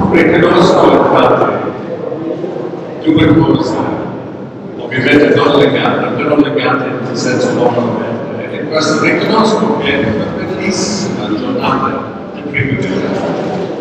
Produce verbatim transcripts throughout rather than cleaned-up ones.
riconosco due cose, ovviamente non legate, però legate in senso normalmente, e questo riconosco che è una bellissima giornata di primavera.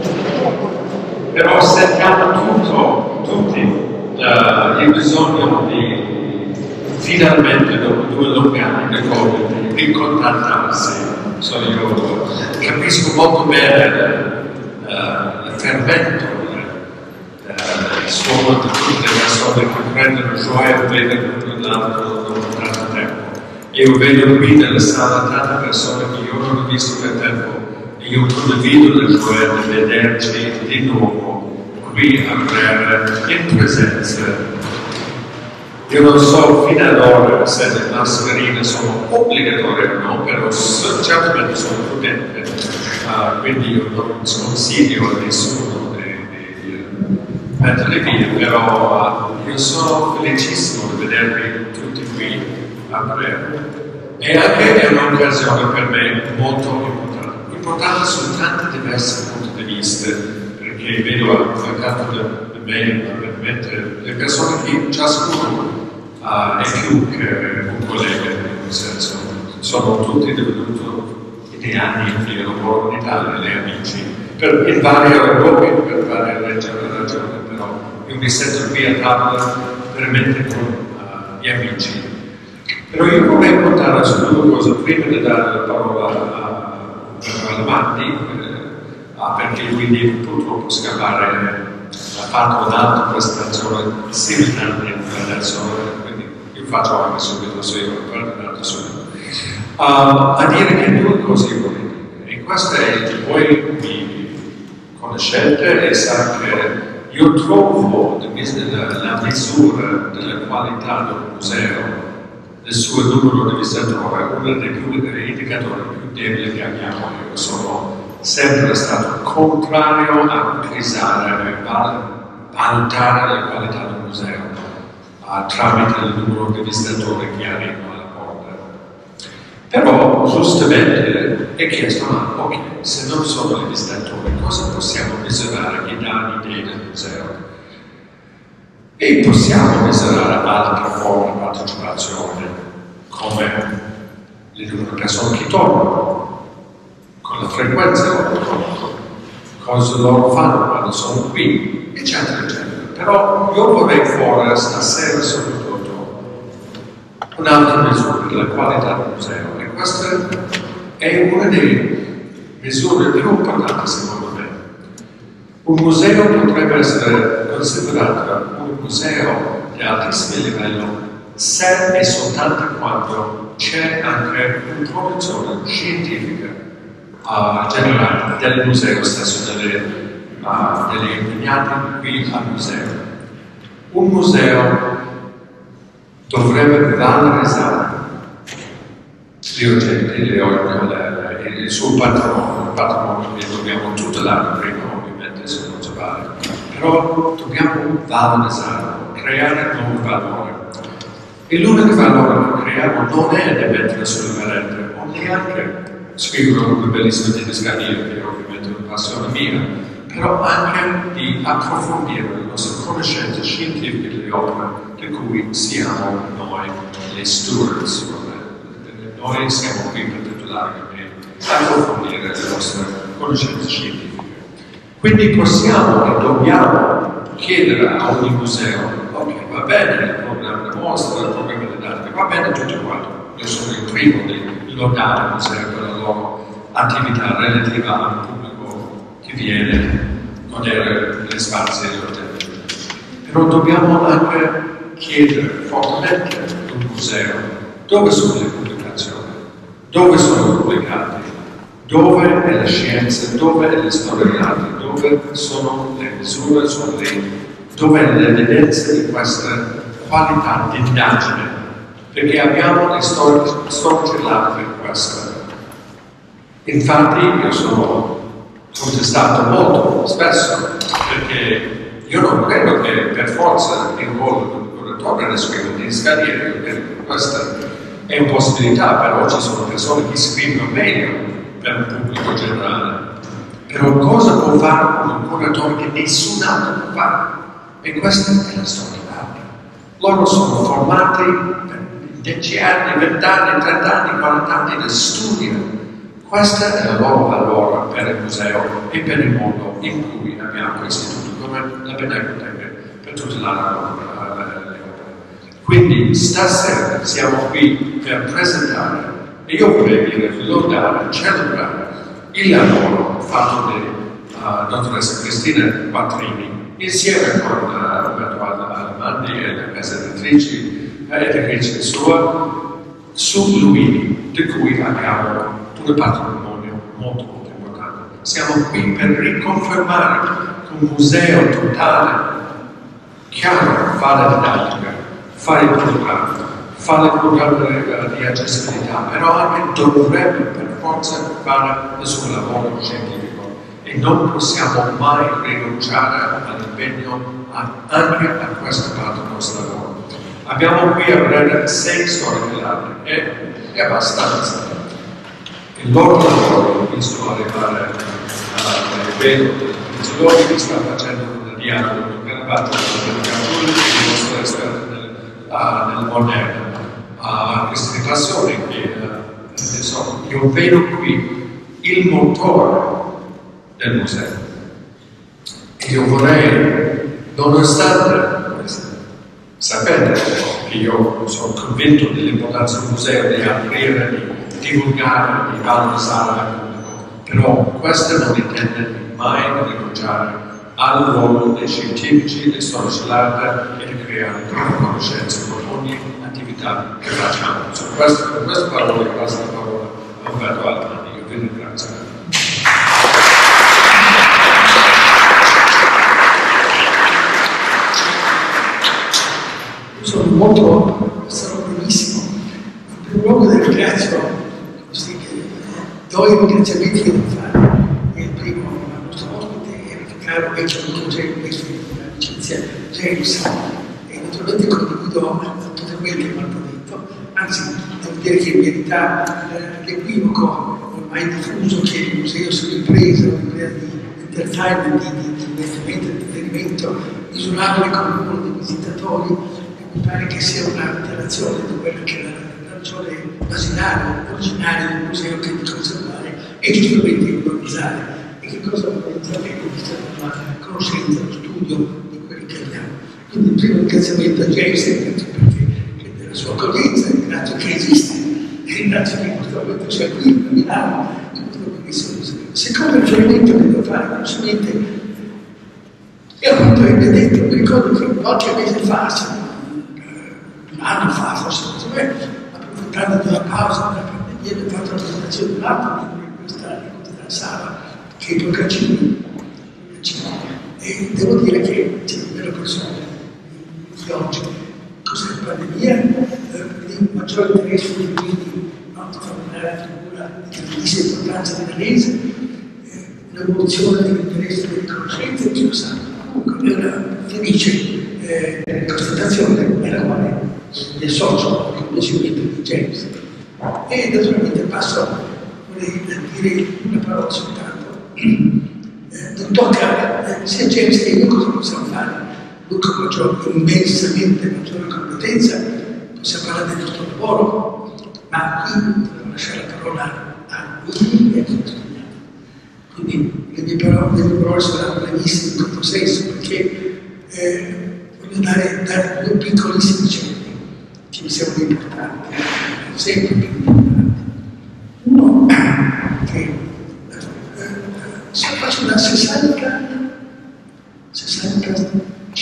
Però sentiamo tutto, tutti uh, il bisogno di finalmente dopo due lunghi anni di Covid di ricontattarsi. So, io capisco molto bene uh, il fermento, uh, il suono di tutte le persone che prendono gioia e vedono l'altro dopo tanto tempo. Io vedo qui nella sala tante persone che io non ho visto per tempo. Io condivido la gioia di vederci di nuovo qui a Brera in presenza. Io non so fino ad ora se le mascherine sono obbligatorie o no, però certamente sono prudenti. Uh, quindi io non sconsiglio a nessuno di metterle via, però uh, io sono felicissimo di vedervi tutti qui a Brera. E anche è un'occasione per me molto importante. Importante su tanti diversi punti di vista, perché vedo accanto da me, veramente, le persone che ciascuno uh, è più che un collega, nel senso, sono tutti divenuti nei anni che lavoro in Italia, le amici, per, in varie ragioni, per varie ragioni, però io mi sento qui a tavola veramente con uh, gli amici. Però io vorrei portare su due cose, prima di dare la parola a avanti, eh, ah, perché lui deve purtroppo scappare, ha fatto un'altra presentazione simultanea adesso, quindi io faccio anche subito, se io ho subito. Uh, a dire che due cose io vorrei dire, e questa è, voi mi conoscete e sapete che io trovo la, la misura della qualità del museo, del suo numero di visitatori, uno dei più indicatori più deboli che abbiamo. Io sono sempre stato contrario a utilizzare e valutare la qualità del museo uh, tramite il numero di visitatori che arrivano alla porta. Però giustamente è chiesto, ma ok, se non sono i visitatori, cosa possiamo misurare che dà l'idea del museo? E possiamo misurare altre forme di partecipazione, come il numero di persone che tornano, con la frequenza loro tornano, cosa loro fanno quando sono qui, eccetera, eccetera. Però io vorrei fare stasera soprattutto un'altra misura della qualità del museo, e questa è una delle misure più importanti secondo me. Un museo potrebbe essere considerato un museo di altissimo livello se e soltanto quando c'è anche una produzione scientifica uh, generale del museo stesso, delle, uh, degli impegnati qui al museo. Un museo dovrebbe valorizzare gli oggetti, le opere, il suo patrimonio, il patrimonio che dobbiamo tutelare prima, ovviamente, se non si vale. Però dobbiamo valorizzarlo, creare nuovo valore. E l'unico valore che creiamo non è di mettere sulle pareti, o neanche scrivere una bellissima didascalia, che è ovviamente una passione mia, però anche di approfondire le nostre conoscenze scientifiche delle opere di cui siamo noi le stewards. Noi siamo qui per tutelare e approfondire le nostre conoscenze scientifiche. Quindi possiamo e dobbiamo chiedere a ogni museo, ok, va bene il programma di mostra, il programma di dati, va bene tutto quanto. Io sono il primo di lodare il museo per la loro attività relativa al pubblico che viene a godere degli spazi e degli hotel. Però dobbiamo anche chiedere fortemente al museo dove sono le pubblicazioni, dove sono pubblicati, dove è la scienza, dove è la storia dell'arte, dove sono le misure, sono le, dove è l'evidenza di questa qualità di indagine, perché abbiamo le storie dell'arte per questo. Infatti io sono contestato molto spesso, perché io non credo che per forza il ruolo del curatore ne scriva di scarriere, questa è una possibilità, però ci sono persone che scrivono meglio per il pubblico generale. Però cosa può fare un curatore che nessun altro può fare? E questa è la storia d'arte. Loro sono formati per dieci anni, venti anni, trenta anni, quaranta anni di studio. Questa è la loro valore per il museo e per il mondo in cui abbiamo istituti come la Pinacoteca per tutta l'Europa. Quindi stasera siamo qui per presentare, e io vorrei dire, lodare, celebrare il lavoro fatto da uh, dottoressa Cristina Quattrini insieme con uh, Roberto Alamandi e le case editrici, editrici sua su Luini, di cui abbiamo un patrimonio molto molto importante. Siamo qui per riconfermare che un museo totale, chiaro, fa la didattica, fa il programma, fa il programma di accessibilità, però anche dovrebbe per forza fare il suo lavoro scientifico e non possiamo mai rinunciare all'impegno anche a questa parte del nostro lavoro. Abbiamo qui a Brera sei storie dell'arte e è abbastanza. Il loro lavoro, visto arrivare a vedo il che sta facendo un dialogo con Caravaggio, il nostro esperto nel, uh, nel moderno, a uh, queste riflessioni che uh, insomma, io vedo qui il motore del museo. E io vorrei, nonostante questo, sapete che io sono convinto dell'importanza del museo di aprire, di divulgare, di valorizzare al pubblico, però questo non intende mai rinunciare al ruolo dei scientifici, dei storici dell'arte e di creare conoscenze con ogni attività che facciamo. Su questo, con queste parole passo la parola a Roberto Alamandi. Io vi ringrazio. Sono molto, sarò brevissimo. In primo luogo ringrazio, così che do i ringraziamenti che devo fare. E il primo, al nostro ospite, era il caro vecchio amico James, l'amicizia James, e naturalmente condivido totalmente quanto detto, anzi devo dire che in verità l'equivoco ormai diffuso che il museo sia un'impresa, un'impresa di entertainment, di, di divertimento, di intrattenimento, misurabile come il numero dei visitatori, mi pare che sia una relazione di quella che è la ragione basilare, originaria del museo, che è di conservare e giustamente di valorizzare. E che cosa valorizzare? La conoscenza, lo studio di quelli che abbiamo. Quindi il primo ringraziamento a James perché della sua accoglienza, ringrazio che esiste, e ringrazio che in questo momento sia qui a Milano, in questo bellissimo museo. Il secondo riferimento che devo fare, velocemente, è appunto avete detto, mi ricordo che qualche mese fa, un anno fa, forse così, approfittando della pausa della pandemia, ho fatto la presentazione di un altro libro in questa, in questa sala, che è il Procaccini. E devo dire che c'è una bella persona di oggi. Cos'è la pandemia? Eh, un maggiore interesse di quindi quanto familiare figura di grandissima importanza della Rese, eh, un'evoluzione dell'interesse delle conoscenze, ci lo sa. Comunque è una felice eh, constatazione nella quale mi associo al convincimento di James. E naturalmente passo vorrei dire una parola soltanto. Eh, non tocca eh, sia James che io cosa possiamo fare. Luca con la immensamente maggiore competenza, possiamo parlare del nostro lavoro, ma qui devo lasciare la parola a lui e a chi lo studiamo. Quindi le mie parole, le mie parole saranno brevissime in questo senso, perché eh, voglio dare, dare due piccolissimi cenni che mi sembrano importanti, sempre più importanti. Uno che eh, se faccio da sessanta, sessantacinque,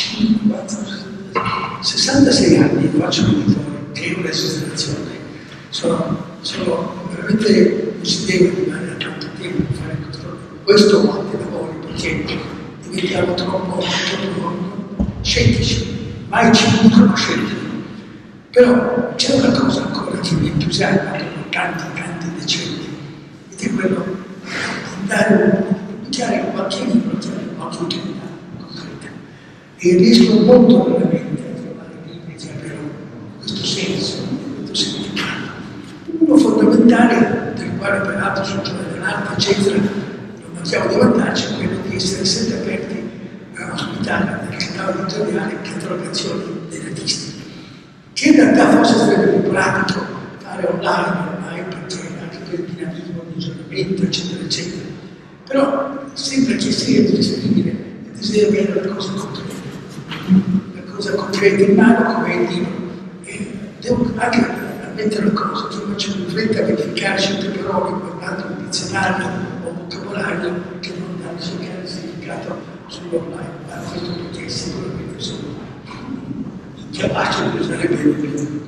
sessantasei anni faccio un editore, che è un'esagerazione. Sono, sono veramente desidero di rimanere a tanto tempo per fare questo, questo o altri lavori, perché diventiamo troppo, troppo scettici, mai ci conoscenti. Però c'è una cosa ancora che mi entusiasma dopo tanti, tanti decenni, ed è quello di dare un chiaro qualche libro, qualche utilità concreta. E riesco molto raramente a trovare libri che abbiano questo senso, questo significato. Uno fondamentale, del quale peraltro sul giornale dell'arte, eccetera, non mi diciamo, di vantaggio è quello di essere sempre aperti a ospitare nel canale editoriale catalogazioni degli artisti, che in realtà forse sarebbe più pratico fare online ormai, perché anche per il dinamismo di aggiornamento, eccetera, eccetera. Però sembra che sia gestibile e bisogna avere la cosa concreta, la cosa concreta in mano come il libro. E devo anche ammettere una cosa, che faccio più fretta a verificare certe parole guardando un dizionario o un vocabolario che non danno cercare il significato sull'online, ma questo perché sicuramente sono incapace di usare bene il mio.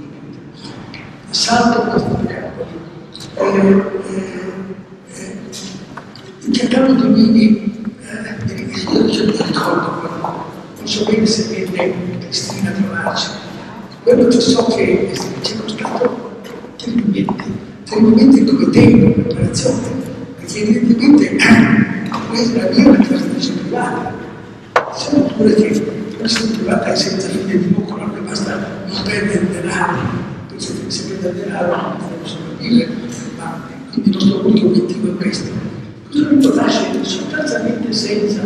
Salto questo peccato. Eh, eh, eh, il catalogo di Mini, eh, io non ce lo ricordo, non so bene se vede Cristina Trovarci. Quello che so che c'è costato terribilmente, terribilmente come tempo, preparazione, perché evidentemente questa è la mia trasmissione privata. Diciamo pure che la privata è senza fine di lucro, non basta non perdere denaro, perché se perde denaro non possiamo dire, ma quindi il nostro unico obiettivo è questo. Questo libro nasce sostanzialmente senza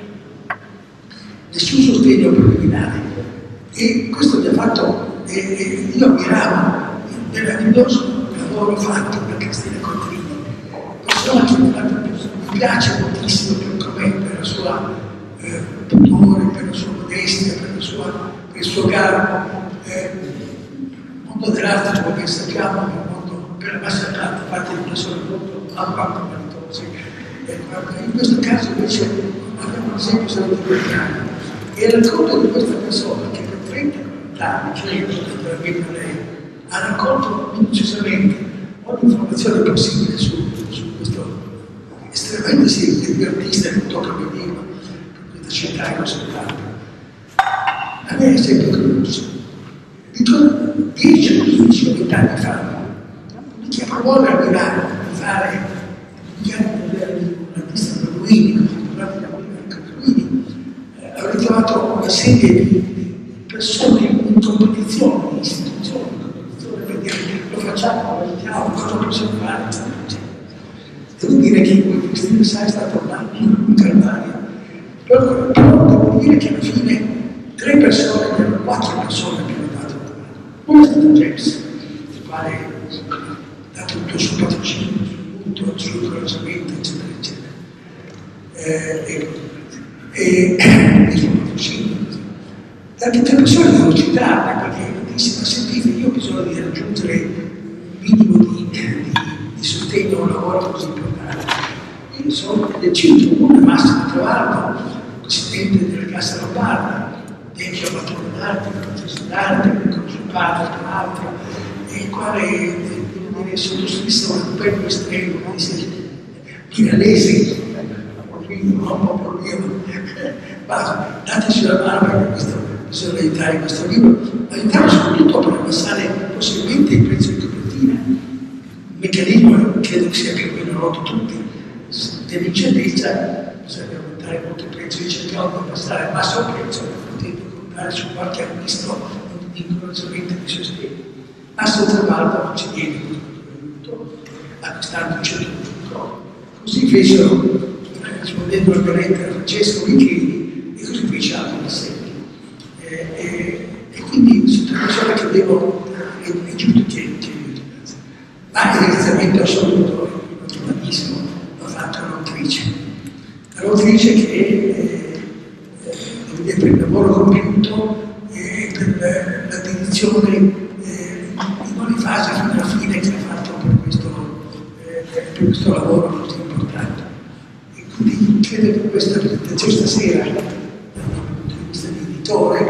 nessun sostegno preliminare e questo mi ha fatto, eh, io ammiravo il meraviglioso lavoro fatto da Cristina Contrini, persona che mi piace moltissimo per com'è, per la sua eh, pudore, per la sua modestia, per, la sua, per il suo garbo. Eh, il mondo dell'arte, come sappiamo, è un mondo per la maggior parte fatto di persone molto avanti. In questo caso invece abbiamo un esempio solo di quell'anno e il racconto di questa persona che per trenta quaranta anni, credo, naturalmente lei, ha raccolto minuziosamente ogni informazione possibile su, su questo estremamente semplice artista che tocca benissimo per questa città e non soltanto. A me è sempre curioso. Dico, dieci o quindici o venti anni fa, mi chiamavo a Milano di fare un artista per Luini, avrei trovato una serie di persone in competizione, in istituzioni, in competizione per dire lo facciamo, lo mettiamo, cosa possiamo fare, eccetera. Devo dire che Cristina Sa è stata un calvario, però, però devo dire che alla fine tre persone, erano quattro persone che hanno dato una mano. Uno è stato James, il quale ha dato tutto il suo patrocinio, il suo incoraggiamento, eccetera, eccetera. Eh, e, e il suo patrocinio. Anche tre persone devo citarle perché disse, ma sentite, io ho bisogno di raggiungere un minimo di, di, di sostegno a un lavoro così importante. Io sono deciso, una Massimo Travaldo, presidente della Cassa Lombarda, vecchio patrone d'arte, professore d'arte, con suo padre, tra l'altro, e il quale è sottoscritto un premio estremo, milanese, un po' problema, ma dateci la mano perché questo, bisogna aiutare questo libro, aiutare soprattutto per abbassare possibilmente il prezzo di copertina. Il meccanismo credo che sia più o meno noto tutti, dell'incertezza bisogna aumentare molto il prezzo, io cerchiamo di abbassare il basso prezzo potendo contare su qualche acquisto di incoraggiamento di sostegno. Massimo Travaldo non ci viene acquistando un certo punto. Così fecero, rispondendo alla lettera Francesco Micheli, e così fece altro da sempre. Eh, eh, e quindi sono una persona che devo, è, è giusto che, che ma il ringraziamento assoluto, naturalissimo, l'ha fatto l'autrice. L'autrice che eh, eh, per il lavoro compiuto e per la dedizione eh, in ogni fase fino alla fine che ha fatto per questo, eh, per questo lavoro così importante. E quindi credo che questa presentazione stasera, dal punto di vista di editore,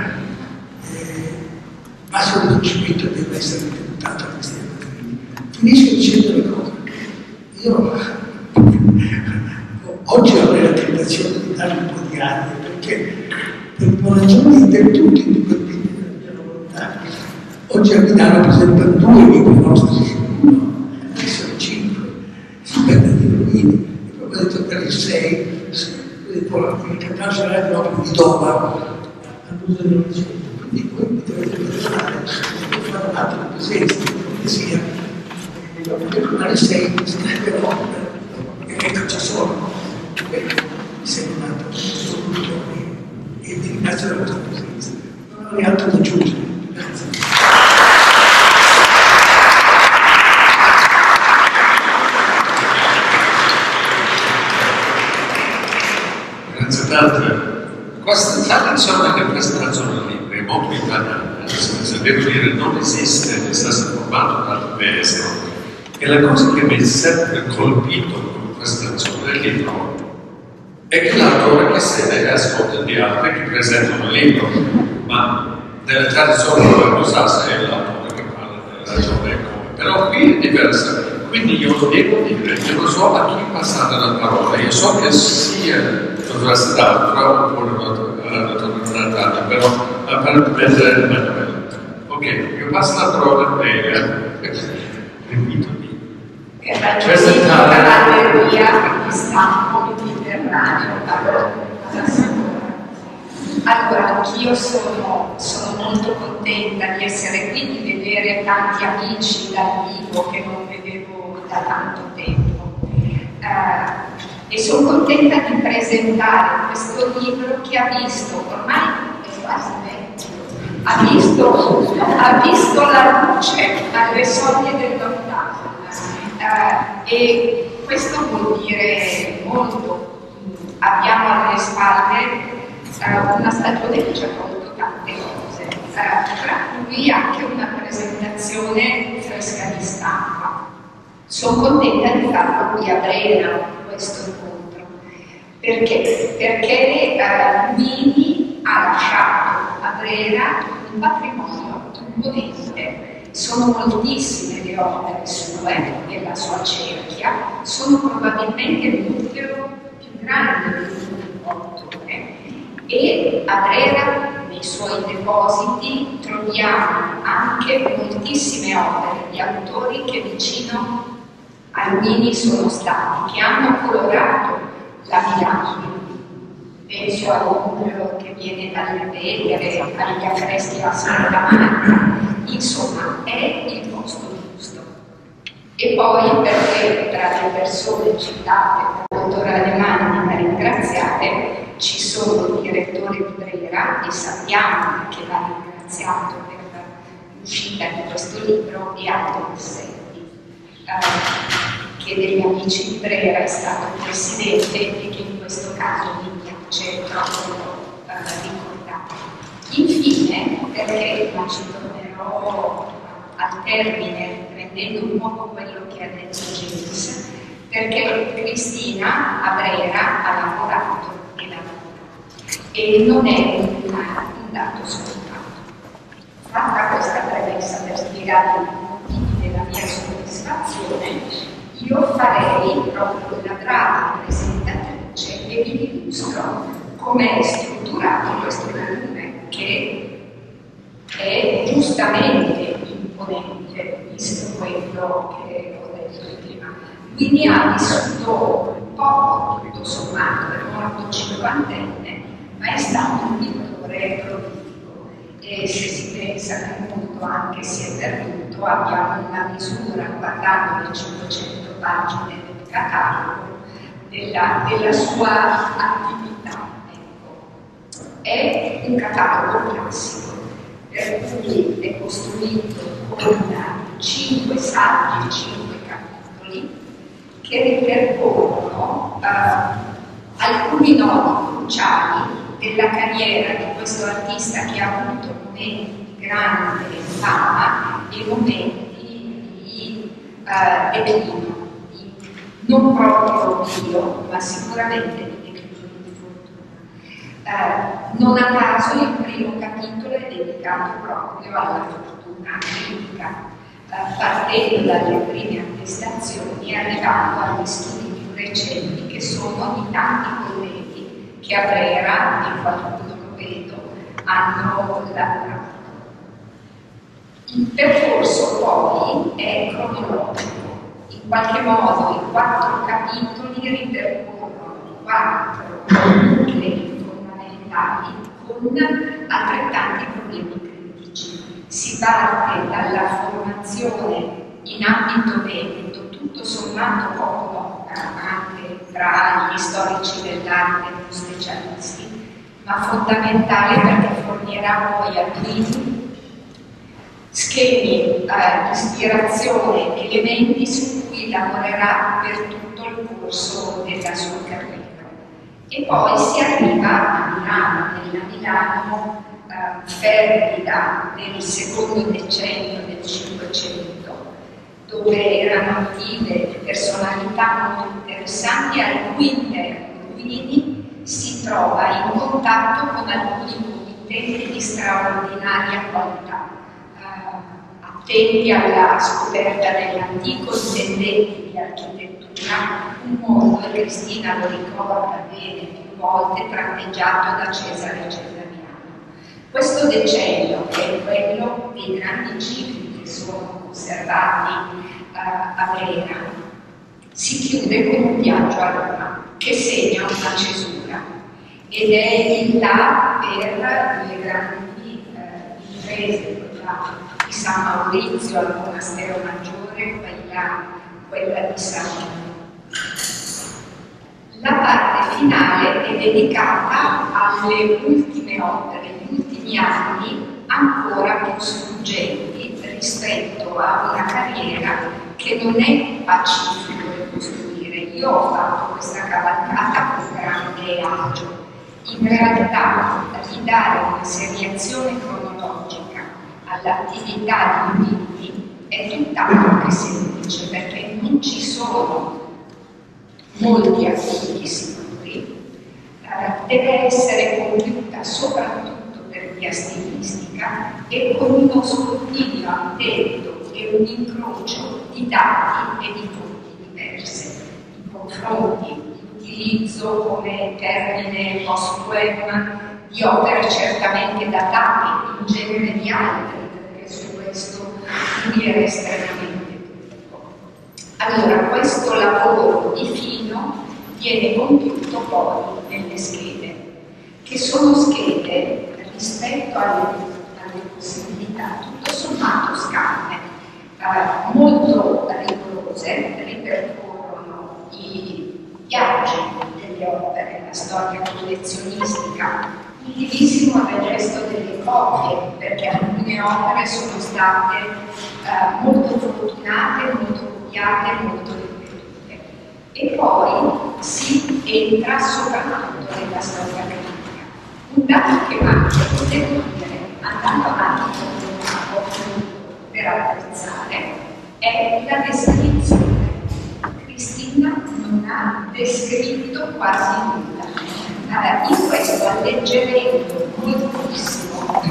eh, massimo riconoscimento deve essere tributato a questi lavori. Finisco dicendo le cose. Io oggi avrei la tentazione di dare un po' di aria, perché per ragioni del tutto indipendenti dalla mia volontà, oggi a Milano presentano due libri nostri, uno, adesso cinque, si perde di Luini, e poi ho detto per il sei, il cantato sarà proprio di Doma, all'uso dell'Ottocento. Quindi voi mi dovete perdonare, devo fare un'altra presenza, che sia, alle sei, però, ecco, ci sono. Questo mi sembra un altro punto e vi ringrazio della vostra presenza. Non avrei altro da aggiungere. Grazie. Grazie tante. Questa tradizione di presentazione di libri è molto italiana, se devo dire non esiste nel stesso formato da paese. E la cosa che mi ha sempre colpito con la presentazione del libro è che l'autore che sede e ascolta gli altri che presentano il libro, ma nella tradizione anglosassone è l'autore che parla della ragione e come. Però qui è diverso. Quindi io devo dire, io non so a chi passare la parola, io so che sia l'università, però oppure la dottoressa Natalia, però apparentemente è Emanuele. Ok, io passo la parola a lei, invito di presentare la teoria di stampo mediterraneo. Allora, anch'io sono, sono molto contenta di essere qui, di vedere tanti amici dal vivo che non vedevo da tanto tempo. Eh, e sono contenta di presentare questo libro che ha visto, ormai è quasi vecchio, ha visto, ha visto la luce alle soglie del lontano. Eh, e questo vuol dire molto. Abbiamo alle spalle una stagione che ci ha tolto tante cose, tra cui anche una presentazione fresca di stampa. Sono contenta di farlo qui a Brera, questo incontro. Perché? Perché eh, Luini ha lasciato a Brera un patrimonio imponente. Sono moltissime le opere sue, nella sua cerchia, sono probabilmente il nucleo più grande del suo autore. E a Brera, nei suoi depositi, troviamo anche moltissime opere di autori che vicino a Luini sono stati, che hanno colorato la Milano. Penso a Umbro che viene dalle Pellegre, agli affreschi a Santa Marta. Insomma, è il posto giusto. E poi, perché tra le persone citate dal dottore Alemanni da ringraziare, ci sono il direttore di Brera, e sappiamo che va ringraziato per l'uscita di questo libro, e Aldo Massetti, eh, che degli amici di Brera è stato presidente e che in questo caso mi piace proprio eh, ricordare. Infine, perché non ci tornerò al termine, prendendo un po' quello che ha detto James, perché Cristina a Brera ha lavorato e lavora, e non è un, un dato scontato. Fatta questa premessa per spiegare i motivi della mia soddisfazione, io farei proprio la brava presentatrice e vi illustro come è strutturato questo volume, che è giustamente imponente, visto quello che ho detto prima. Quindi ha vissuto poco, tutto sommato, è morto cinquantenne, ma è stato un pittore prolifico. E se si pensa che il mondo anche si è perduto, abbiamo una misura, guardando le cinquecento pagine del catalogo, della, della sua attività. Ecco. È un catalogo classico, per cui è costruito con cinque saggi, cinque capitoli, che ripercorrono eh, alcuni nodi cruciali della carriera di questo artista, che ha avuto momenti di grande fama e momenti di eh, declino, di non proprio oblio, ma sicuramente di declino di fortuna. Eh, non a caso il primo capitolo è dedicato proprio alla fortuna critica, partendo dalle prime attestazioni e arrivando agli studi più recenti, che sono i tanti colleghi che a Brera, e qualcuno lo vedo, hanno lavorato. Il percorso poi è cronologico, in qualche modo i quattro capitoli ripercorrono quattro nuclei fondamentali con altrettanti problemi critici. Si parte dalla formazione in ambito veneto, tutto sommato poco nota, anche tra gli storici dell'arte e gli specialisti, ma fondamentale perché fornirà poi a Plini schemi, eh, ispirazione, elementi su cui lavorerà per tutto il corso della sua carriera. E poi si arriva a Milano, nella Milano eh, fervida del secondo decennio del Cinquecento, dove erano attive personalità molto interessanti, al cui interno Plini si trova in contatto con alcuni committenti di straordinaria qualità, eh, attenti alla scoperta dell'antico, intendenti di architettura, un mondo, e Cristina lo ricorda bene più volte, tratteggiato da Cesare Cesariano. Questo decennio, che è quello dei grandi cicli che sono conservati uh, a Brera, si chiude con un viaggio a Roma che segna una cesura ed è il là per le grandi uh, imprese, quella di San Maurizio al Monastero Maggiore, quella, quella di San Marino. La parte finale è dedicata alle ultime opere, gli ultimi anni ancora più struggenti rispetto a una carriera che non è pacifico ricostruire. Io ho fatto questa cavalcata con grande agio. In realtà, ridare una seriazione cronologica all'attività di Plini è tutt'altro che semplice, perché non ci sono molti artigli sicuri, eh, deve essere compiuta soprattutto per via stilistica e con uno scrutinio attento e un incrocio di dati e di fonti diverse, i confronti, l'utilizzo come termine post-poem di opere certamente datate, in genere di altri, perché su questo lui era estremamente. Allora, questo lavoro di fino viene compiuto poi nelle schede, che sono schede rispetto alle, alle possibilità tutto sommato scarne, eh, molto rigorose, ripercorrono i viaggi delle opere, la storia collezionistica, utilissimo nel gesto delle copie, perché alcune opere sono state eh, molto fortunate, molto molto ripetute. E poi si entra soprattutto nella storia critica. Un dato che manca, potevo dire, andando avanti con un po' per apprezzare, è la descrizione. Cristina non ha descritto quasi nulla. Allora, in questo alleggerendo moltissimo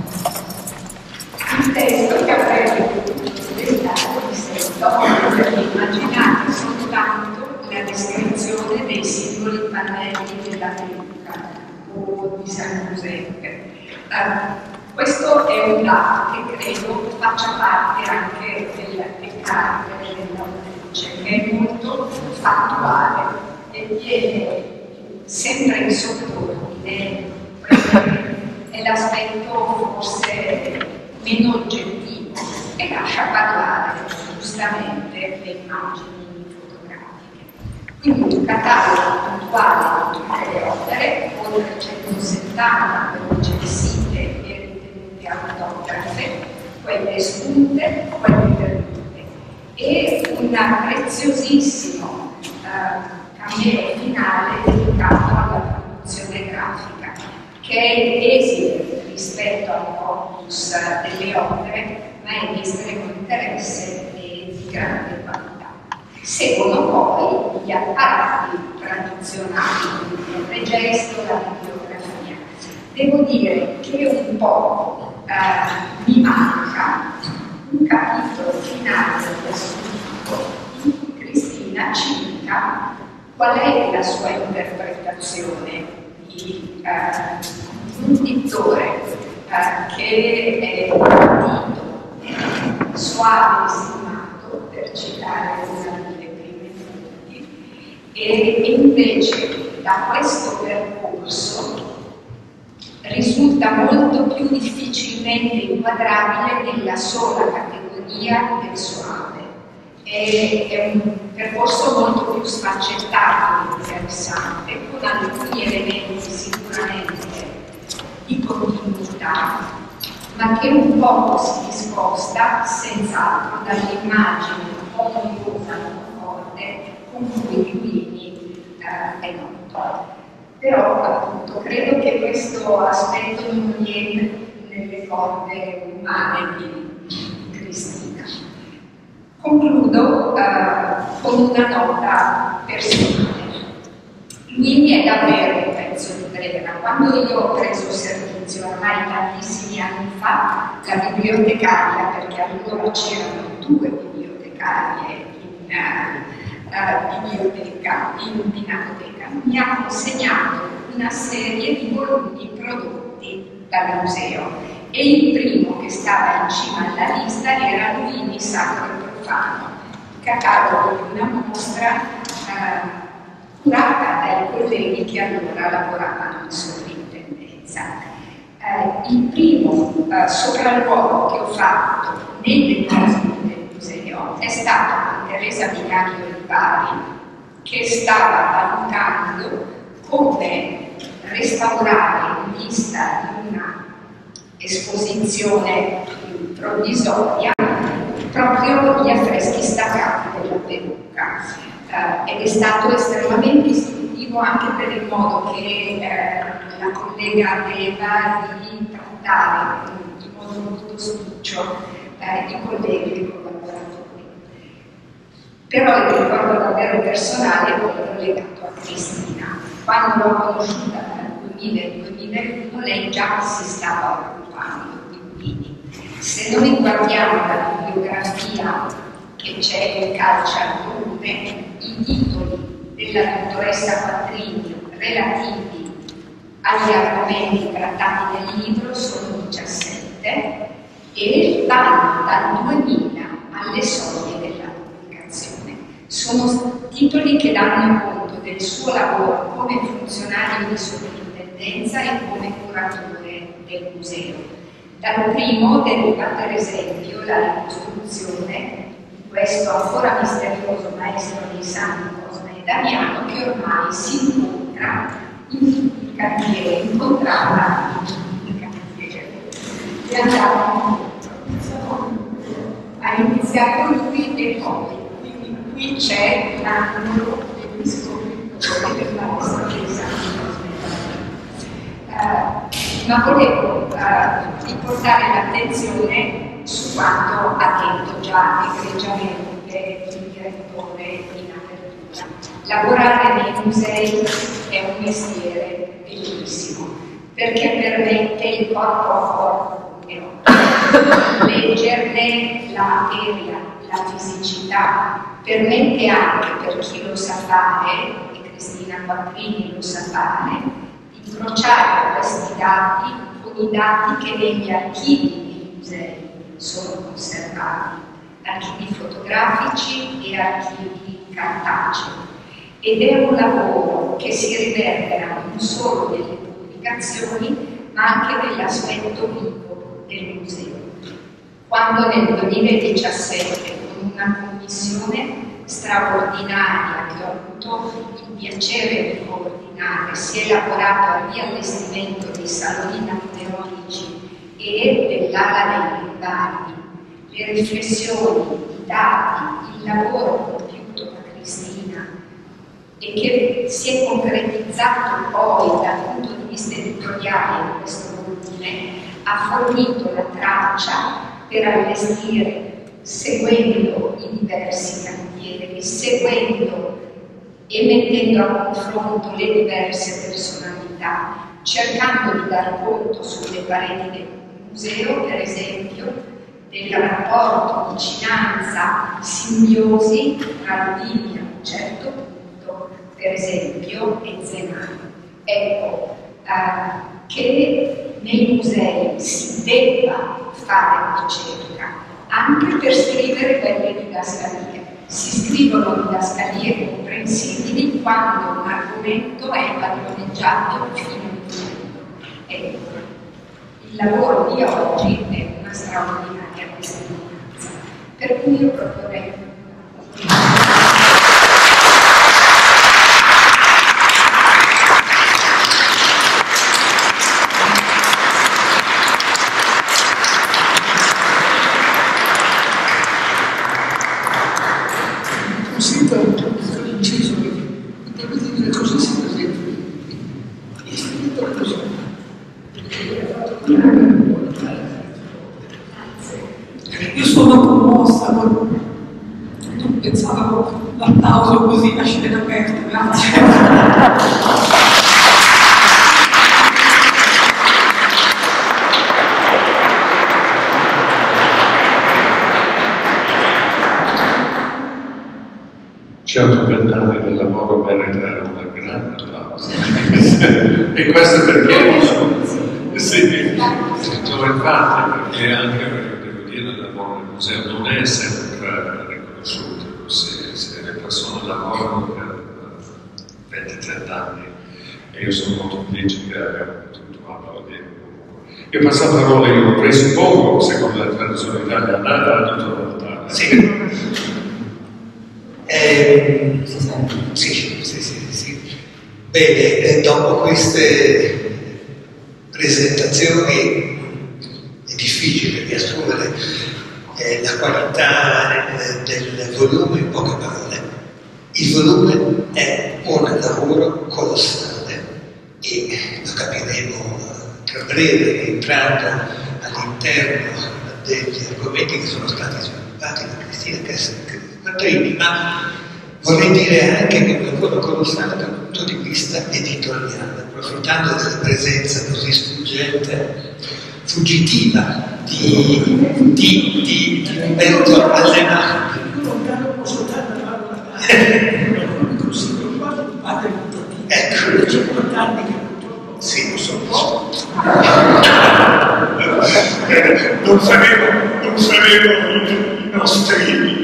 il testo che avrebbe potuto diventare di sé, perché immaginate soltanto la descrizione dei singoli pannelli della pellicola o di San Giuseppe. Uh, questo è un dato che credo faccia parte anche del, del carattere dell'autrice, che è molto fattuale e viene sempre in sottordine. Questo è l'aspetto forse meno oggettivo e lascia parlare giustamente le immagini fotografiche. Quindi un catalogo puntuale di tutte le opere, oltre centosettanta per censite e ritenute autografe, quelle spunte, quelle perdute, e un preziosissimo eh, campione finale dedicato alla produzione grafica, che è esile rispetto al corpus delle opere, ma è di estremo interesse e di grande qualità. Seguono poi gli apparati tradizionali, il regesto, la bibliografia. Devo dire che un po' eh, mi manca un capitolo finale di questo libro in cui Cristina cita qual è la sua interpretazione di eh, un pittore eh, che è partito suave e stimato, per citare una delle prime fonti, e invece da questo percorso risulta molto più difficilmente inquadrabile nella sola categoria del suave. è, è un percorso molto più sfaccettato, interessante, con alcuni elementi sicuramente di continuità, ma che un po' si discosta senz'altro dall'immagine un po' noiosa, un po' forte con cui Luini eh, è noto. Però appunto credo che questo aspetto non rientra nelle corde umane di Cristina. Concludo eh, con una nota personale. Luini è davvero un pezzo di brera. Quando io ho preso servizio ormai tantissimi anni fa, la bibliotecaria, perché allora c'erano due bibliotecarie in, uh, uh, biblioteca, in pinacoteca, mi ha consegnato una serie di volumi prodotti dal museo e il primo che stava in cima alla lista era Luini Sacro e Profano, il catalogo di una mostra uh, curata dai colleghi che allora lavoravano in sovrintendenza. Eh, il primo eh, sopralluogo che ho fatto nei depositi del museo è stato con Teresa Minaghi Olivari, che stava valutando come restaurare in vista di una esposizione provvisoria proprio gli affreschi staccati della Perucca. Uh, ed è stato estremamente istruttivo anche per il modo che uh, la collega aveva di trattare in modo molto spiccio uh, i colleghi e i collaboratori. Però il ricordo davvero personale è quello legato a Cristina. Quando l'ho conosciuta nel duemila e duemilauno lei già si stava occupando di Luini. Se noi guardiamo la bibliografia che c'è in calce al volume, i titoli della dottoressa Quattrini relativi agli argomenti trattati nel libro sono diciassette e vanno dal duemila alle soglie della pubblicazione. Sono titoli che danno conto del suo lavoro come funzionario di sovrintendenza e come curatore del museo. Dal primo deriva per esempio la ricostruzione questo ancora misterioso maestro dei santi Cosma e Damiano che ormai si incontra in tutti i cantieri, incontrava in tutti i cantieri. E andava ha iniziato lui e poi, quindi qui c'è l'angolo degli scopritore del maestro dei santi Cosma e Damiano. Uh, ma volevo uh, riportare l'attenzione su quanto ha detto già egregiamente il direttore in apertura. Lavorare nei musei è un mestiere bellissimo, perché permette il corpo a corpo, leggerne la materia, la fisicità, permette anche per chi lo sa fare, e Cristina Quattrini lo sa fare, di incrociare questi dati con i dati che negli archivi dei musei sono conservati, archivi fotografici e archivi cartacei. Ed è un lavoro che si riverbera non solo nelle pubblicazioni, ma anche nell'aspetto vivo del museo. Quando nel duemiladiciassette, con una commissione straordinaria che ho avuto il piacere di coordinare, si è lavorato al riallestimento dei saloni napoleonici e dell'ala dei Lombardi, le riflessioni, i dati, il lavoro compiuto da Cristina e che si è concretizzato poi dal punto di vista editoriale in questo volume, ha fornito la traccia per allestire, seguendo i diversi cantieri, seguendo e mettendo a confronto le diverse personalità, cercando di dar conto sulle pareti del museo, per esempio, del rapporto, vicinanza, simbiosi tra Luini a un certo punto, per esempio, e Zenano. Ecco, eh, che nei musei si debba fare ricerca, anche per scrivere belle didascalie. Si scrivono didascalie comprensibili quando un argomento è padroneggiato fino in fondo. Ecco, il lavoro di oggi è una straordinaria testimonianza, per cui io proporrei centovent'anni del lavoro merita una grande applauso. E questo perché sì, no, infatti, perché anche, devo dire, il lavoro del museo non è sempre riconosciuto. Se, se le persone lavorano per venti trenta anni, e io sono molto felice che abbiamo potuto applaudire. Io passo la parola, io presuppongo, secondo la tradizione italiana, a dottor Natale. Sì. Eh, sì, sì, sì, sì. Bene, eh, dopo queste presentazioni è difficile riassumere eh, la qualità eh, del volume in poche parole. Il volume è un lavoro colossale e lo capiremo tra breve entrando all'interno degli argomenti che sono stati sviluppati da Cristina Quattrini, ma vorrei dire anche che è un lavoro colossale dal punto di vista editoriale, approfittando della presenza così sfuggente, fuggitiva di, di, di, di Umberto Allemaggi. Non posso dare la parola a così preoccupato di padre contadino. Ecco. cinquanta anni che purtroppo sì, non so po'. non faremo, non faremo i nostri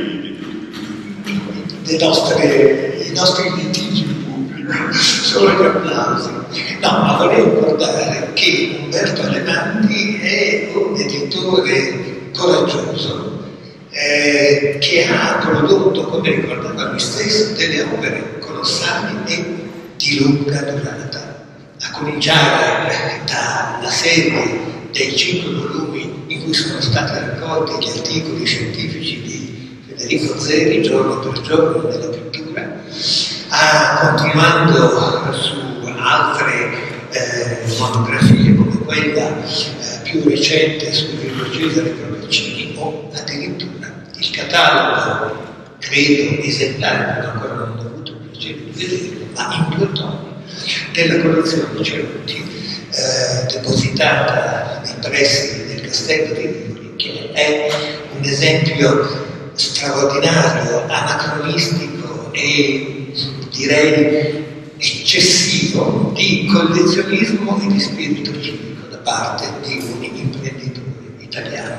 Le nostre, i nostri litigi in pubblico, solo gli applausi. No, ma vorrei ricordare che Umberto Allemaggi è un editore coraggioso eh, che ha prodotto, come ricordava lui stesso, delle opere colossali e di lunga durata. A cominciare dalla serie dei cinque volumi in cui sono stati raccolti gli articoli scientifici di Federico Zeri, giorno per giorno, nella pittura, a, continuando su altre eh, monografie come quella eh, più recente su Giulio Cesare Procaccini, o addirittura il catalogo, credo esemplare, ma ancora non ho avuto il piacere di vederlo, ma in due tomi, della collezione Cerutti, eh, depositata nei pressi del Castello di Rivoli, che è un esempio straordinario, anacronistico e direi eccessivo di collezionismo e di spirito civico da parte di un imprenditore italiano.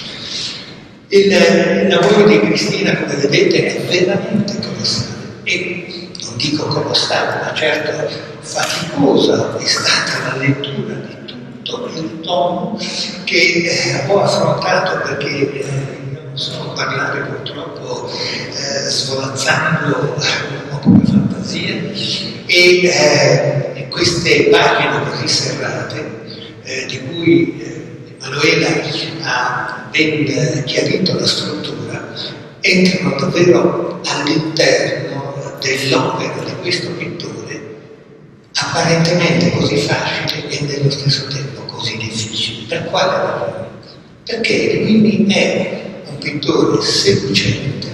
Il, il lavoro di Cristina, come vedete, è veramente colossale e non dico colossale, ma certo faticosa è stata la lettura di tutto il tomo che eh, ho affrontato perché eh, non so parlare purtroppo eh, svolazzando un po' come fantasia e eh, queste pagine così serrate eh, di cui eh, Emanuela ha ben chiarito la struttura entrano davvero all'interno dell'opera di questo pittore apparentemente così facile e nello stesso tempo così difficile. Per quale ragione? Perché Rimini è un pittore seducente,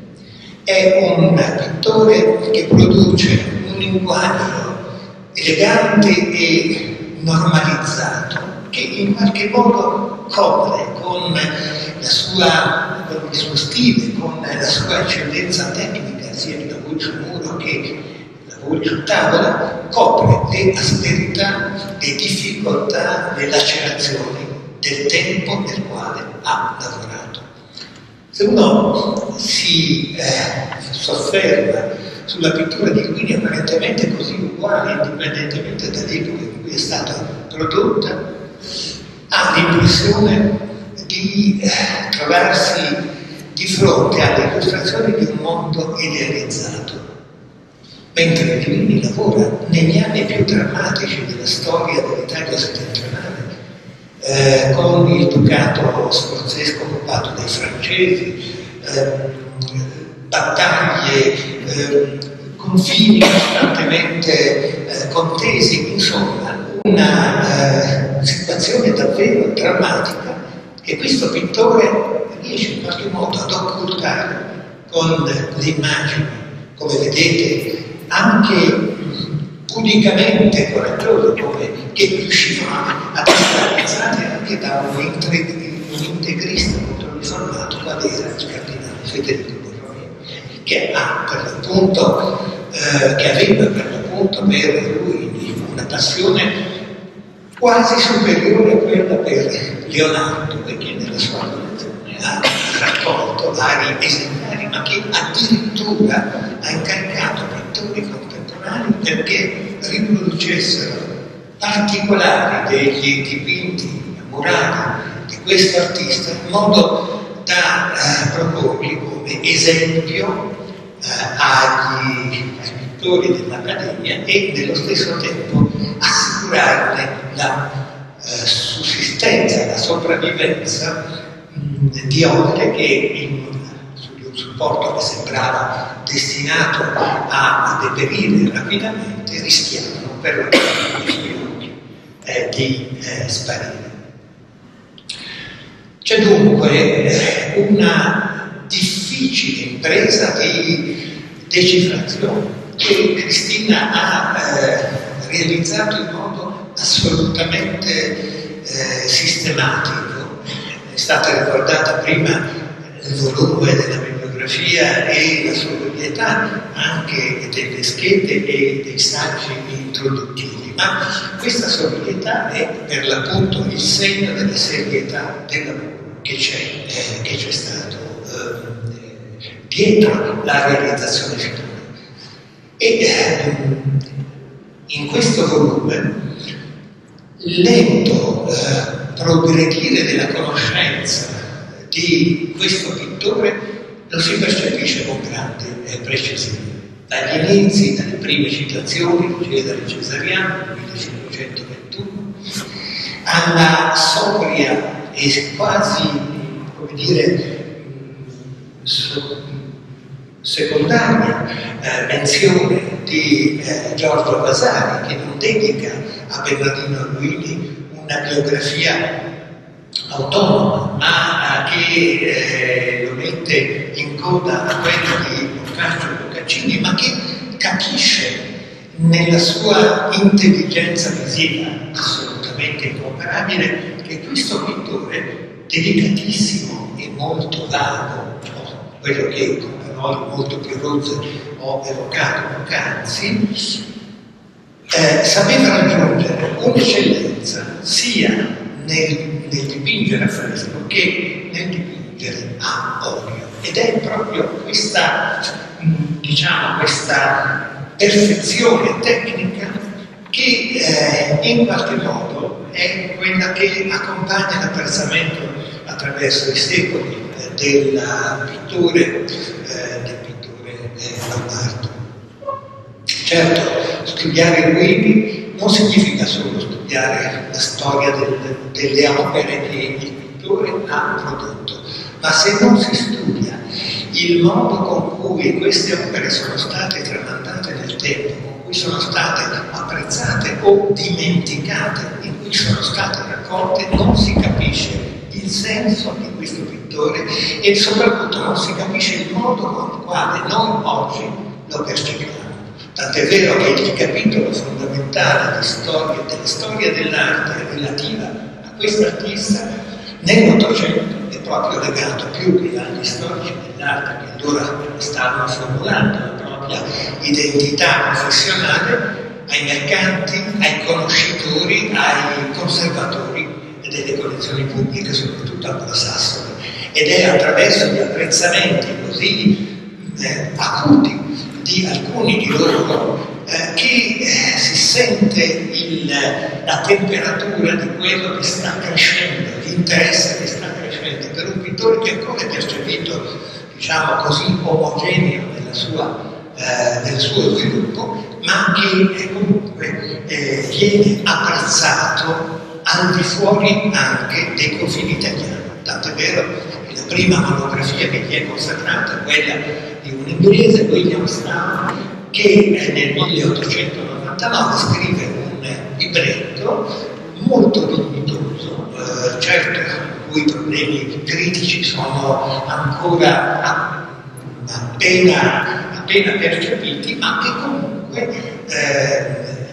è un pittore che produce un linguaggio elegante e normalizzato che in qualche modo copre con, la sua, con il suo stile, con la sua eccellenza tecnica, sia di lavori su muro che lavori su tavola, copre le asperità, le difficoltà, le lacerazioni del tempo nel quale ha lavorato. Se uno si eh, sofferma sulla pittura di Rimini apparentemente così uguale, indipendentemente dall'epoca in cui è stata prodotta, ha l'impressione di eh, trovarsi di fronte alle illustrazioni di un mondo idealizzato, mentre Rimini lavora negli anni più drammatici della storia dell'Italia settentrionale, eh, con il ducato sforzesco occupato dai francesi, eh, battaglie, eh, confini costantemente eh, contesi, insomma una eh, situazione davvero drammatica che questo pittore riesce in qualche modo ad occultare con le immagini, come vedete anche unicamente coraggioso, come che riuscivano ad essere apprezzati anche da un, un integrista molto riformato, qual era il cardinale Federico Borromeo, che ha per l'appunto, eh, che aveva per l'appunto per lui una passione quasi superiore a quella per Leonardo, perché nella sua collezione ha raccolto vari esemplari, ma che addirittura ha incaricato pittori contemporanei perché riproducessero particolari degli dipinti murali di questo artista in modo da eh, proporli come esempio eh, agli, ai pittori dell'Accademia e nello stesso tempo assicurarne la eh, sussistenza, la sopravvivenza mh, di opere che in un supporto che sembrava destinato a, a deperire rapidamente rischiavano per la eh, di eh, sparire. C'è dunque eh, una difficile impresa di decifrazione che Cristina ha eh, realizzato in modo assolutamente eh, sistematico. È stata ricordata prima il volume della bibliografia e la sobrietà anche delle schede e dei saggi introduttivi, ma questa sobrietà è per l'appunto il segno della serietà del lavoro che c'è eh, che c'è stato eh, dietro la realizzazione finale. E eh, in questo volume lento eh, progredire della conoscenza di questo pittore lo si percepisce con grande eh, precisione. Dagli inizi, dalle prime citazioni di Cesare Cesariano, millecinquecentoventuno, alla sobria e quasi, come dire, secondaria eh, menzione di eh, Giorgio Vasari, che non dedica a Bernardino Luini una biografia autonoma, ma che eh, lo mette in coda a quella di Boccaccio e Boccaccini, ma che capisce nella sua intelligenza visiva assolutamente incomparabile che questo pittore delicatissimo e molto vago, quello che con parole molto più rozze ho evocato poc'anzi, eh, sapeva raggiungere un'eccellenza sia nel, nel dipingere a fresco che nel dipingere a olio. Ed è proprio questa, diciamo, questa perfezione tecnica che eh, in qualche modo è quella che accompagna l'apprezzamento attraverso i secoli eh, del pittore, eh, del pittore eh, lombardo. Certo, studiare Luini non significa solo studiare la storia del, delle opere che il pittore ha prodotto, ma se non si studia il modo con cui queste opere sono state tramandate nel tempo, con cui sono state apprezzate o dimenticate, in cui sono state raccolte, non si capisce il senso di questo pittore e soprattutto non si capisce il modo con il quale noi oggi lo percepiamo. Tant'è vero che il capitolo fondamentale di storia, della storia dell'arte relativa a questo artista nell'Ottocento è proprio legato più che agli storici dell'arte che allora stavano formulando la propria identità professionale, ai mercanti, ai conoscitori, ai conservatori delle collezioni pubbliche, soprattutto anglosassone. Ed è attraverso gli apprezzamenti così eh, acuti di alcuni di loro eh, che eh, si sente il, la temperatura di quello che sta crescendo, l'interesse che sta crescendo per un pittore che ancora è percepito, diciamo così, omogeneo nella sua, eh, nel suo sviluppo, ma che eh, comunque eh, viene apprezzato al di fuori anche dei confini italiani. Tanto è vero che la prima monografia che gli è consacrata è quella di un inglese, William Snow, che nel milleottocentonovantanove scrive un libretto molto dignitoso, eh, certo i cui problemi critici sono ancora appena, appena percepiti, ma che comunque comunque eh,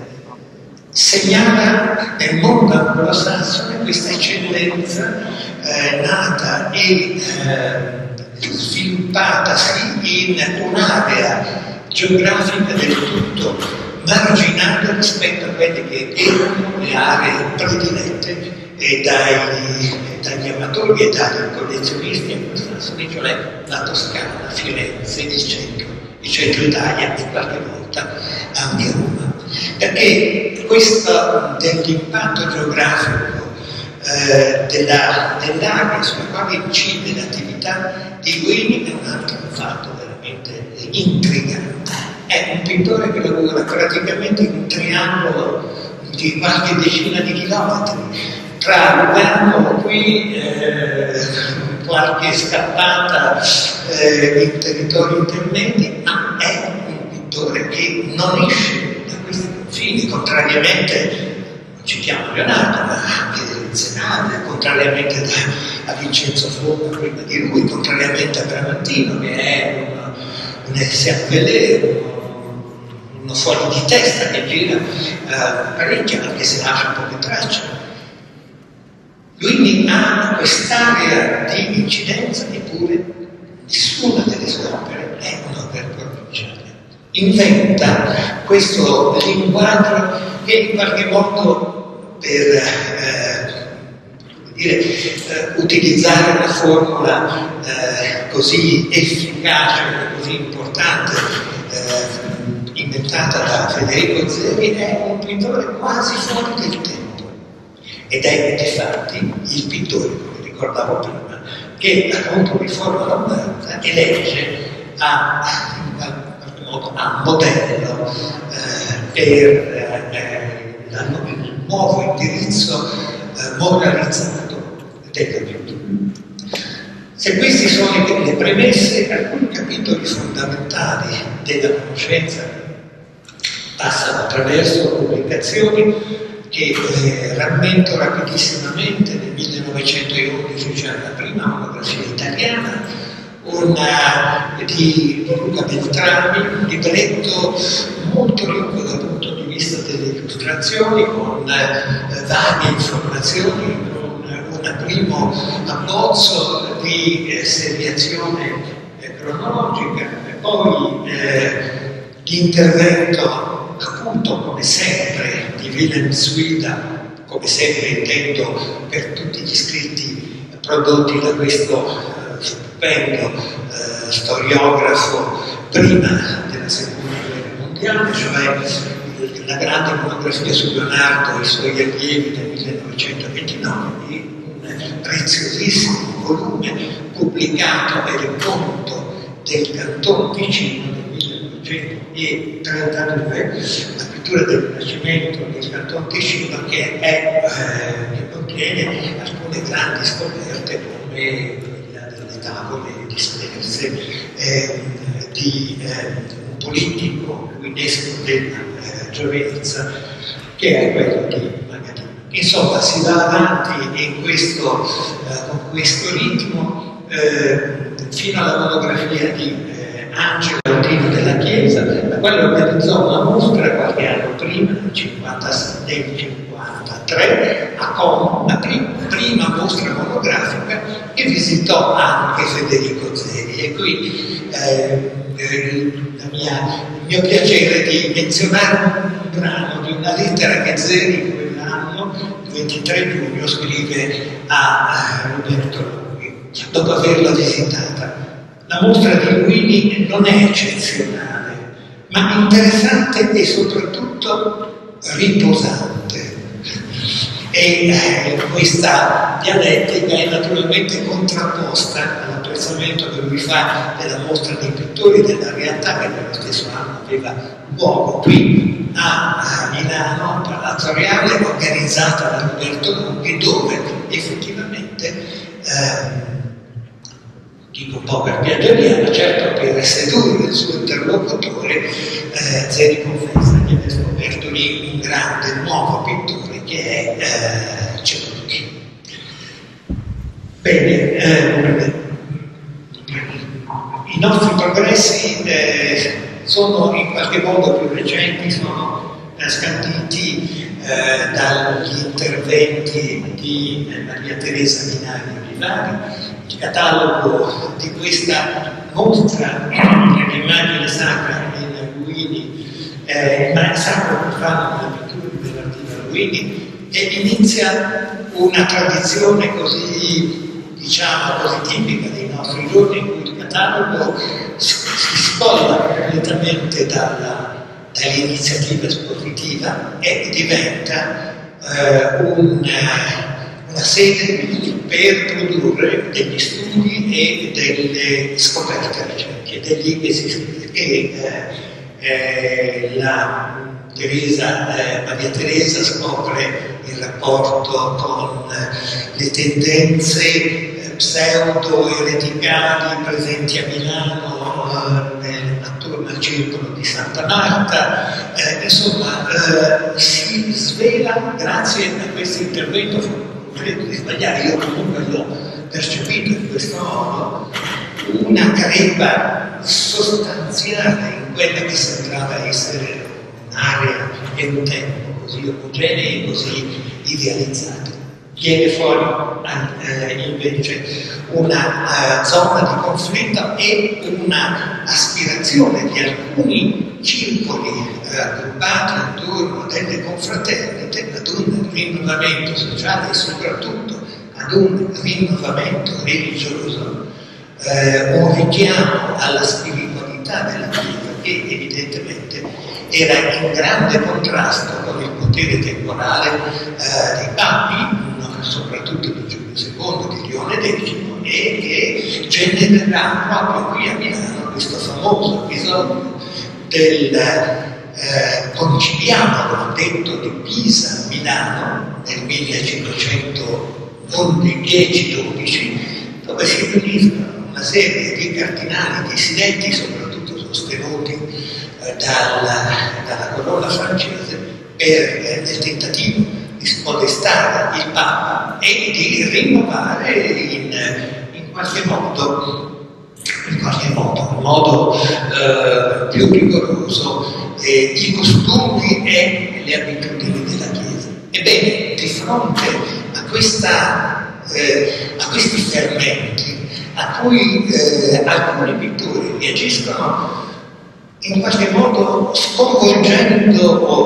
segnala nel mondo anglosassone questa eccellenza eh, nata e eh, sviluppatasi in un'area geografica del tutto marginale rispetto a quelle che erano le aree predilette e dai, dagli amatori e dai collezionisti anglosassoni, cioè la Toscana, Firenze, il centro, il centro Italia e qualche volta anche Roma. Perché questo dell'impatto geografico eh, della, dell'area sulla quale incide l'attività di Guini è un altro fatto veramente intrigante. È un pittore che lavora praticamente in un triangolo di qualche decina di chilometri tra Lugano qui, eh, qualche scappata eh, in territori intermedi, ma è un pittore che non esce da questi confini, contrariamente, non citiamo Leonardo, ma anche Zenade, contrariamente da, a Vincenzo Fonda prima di lui, contrariamente a Bramantino, che è uno, un esemplare, uno fuori di testa che gira uh, parecchio, anche se lascia poche tracce. Quindi ha quest'area di incidenza, eppure nessuna delle sue opere è un'opera provinciale. Inventa questo linguaggio che in qualche modo, per eh, dire, eh, utilizzare una formula eh, così efficace e così importante, eh, inventata da Federico Zeri, è un pittore quasi fuori del tempo. Ed è infatti il pittore, come ricordavo prima, che appunto riforma lombarda elegge a, in modo, a modello eh, per eh, la, il nuovo indirizzo eh, moralizzato della pittura. Se queste sono le premesse, alcuni capitoli fondamentali della conoscenza passano attraverso pubblicazioni che eh, rammento rapidissimamente. Nel millenovecentoundici c'è la prima monografia italiana, una di, di Luca Beltrami, un libretto molto ricco dal punto di vista delle illustrazioni, con eh, varie informazioni, con un primo abbozzo di eh, seriazione eh, cronologica, e poi eh, l'intervento appunto, come sempre, di Wilhelm Suida, come sempre intendo per tutti gli scritti prodotti da questo eh, stupendo eh, storiografo prima della seconda guerra mondiale, cioè la grande monografia su Leonardo e i suoi allievi del millenovecentoventinove, di un preziosissimo volume pubblicato per il conto del Canton Ticino del millenovecentotrentadue, la pittura del Rinascimento del Canton Ticino, che, è, eh, che contiene alcune grandi scoperte come quella delle tavole disperse eh, di eh, un politico guinesco della eh, giovinezza, che è quello di Magadino. Insomma, si va avanti in questo, eh, con questo ritmo eh, fino alla monografia di Angelo Ordino della Chiesa, la quale organizzò una mostra qualche anno prima, nel cinquantatré, a Como, la prima, prima mostra monografica che visitò anche Federico Zeri. E qui eh, la mia, il mio piacere di menzionare un brano di una lettera che Zeri in quell'anno, il ventitré giugno, scrive a Roberto Longhi, dopo averla visitata. La mostra di Guini non è eccezionale, ma interessante e soprattutto riposante. E eh, questa dialettica è naturalmente contrapposta all'apprezzamento che lui fa della mostra dei pittori della realtà, che nello stesso anno aveva luogo qui a Milano, a Palazzo Reale, organizzata da Roberto Longhi, dove effettivamente eh, dico un po' per piaggiare, certo per sedurre il suo interlocutore, eh, Zeri confessa di aver scoperto lì un grande nuovo pittore che è eh, Cerucchi. Bene, eh, i nostri progressi eh, sono in qualche modo più recenti, sono scanditi eh, dagli interventi di eh, Maria Teresa Minali Olivari. Il catalogo di questa mostra di immagine sacra in Luini, eh, immagine sacra che fanno le pitture di Bernardino Luini, e inizia una tradizione così, diciamo, così tipica dei nostri giorni, in cui il catalogo si, si spolla completamente dalla, dall'iniziativa espositiva e diventa eh, un, una sede per produrre degli studi e delle scoperte recenti. Ed è lì che, si, che eh, eh, la Teresa, eh, Maria Teresa scopre il rapporto con eh, le tendenze eh, pseudo-ereticali presenti a Milano eh, nel, attorno al circolo di Santa Marta. Eh, insomma, eh, si svela, grazie a questo intervento, credo di sbagliare, io comunque l'ho percepito in questo modo, una crepa sostanziale in quella che sembrava essere un'area e un tempo così omogenei e così idealizzati. Viene fuori eh, invece una uh, zona di conflitto e una aspirazione di alcuni circoli raggruppati attorno delle confraternite ad un rinnovamento sociale e soprattutto ad un rinnovamento religioso, eh, un richiamo alla spiritualità della vita che evidentemente era in grande contrasto con il potere temporale eh, dei papi, soprattutto di Giulio secondo, di Leone decimo, e che genererà proprio qui a Milano questo famoso episodio del eh, conciliabolo, come detto, di Pisa a Milano nel millecinquecentodieci dodici, dove si riuniscono una serie di cardinali dissidenti, soprattutto sostenuti eh, dalla, dalla corona francese, per eh, il tentativo di spodestare il Papa e di rinnovare in, in qualche modo, in qualche modo, in modo eh, più rigoroso eh, i costumi e le abitudini della Chiesa. Ebbene, di fronte a, questa, eh, a questi fermenti a cui eh, alcuni pittori reagiscono in qualche modo sconvolgendo o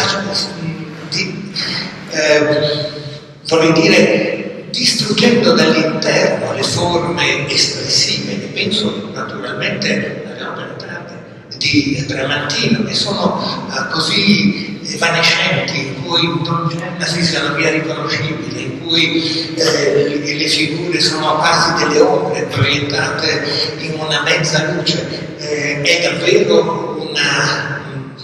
di, eh, vorrei dire distruggendo dall'interno le forme espressive, e penso naturalmente alle opere d'arte di Bramantino, che sono uh, così evanescenti, in cui non c'è una fisionomia riconoscibile, in cui eh, le, le figure sono quasi delle ombre proiettate in una mezza luce. Eh, è davvero una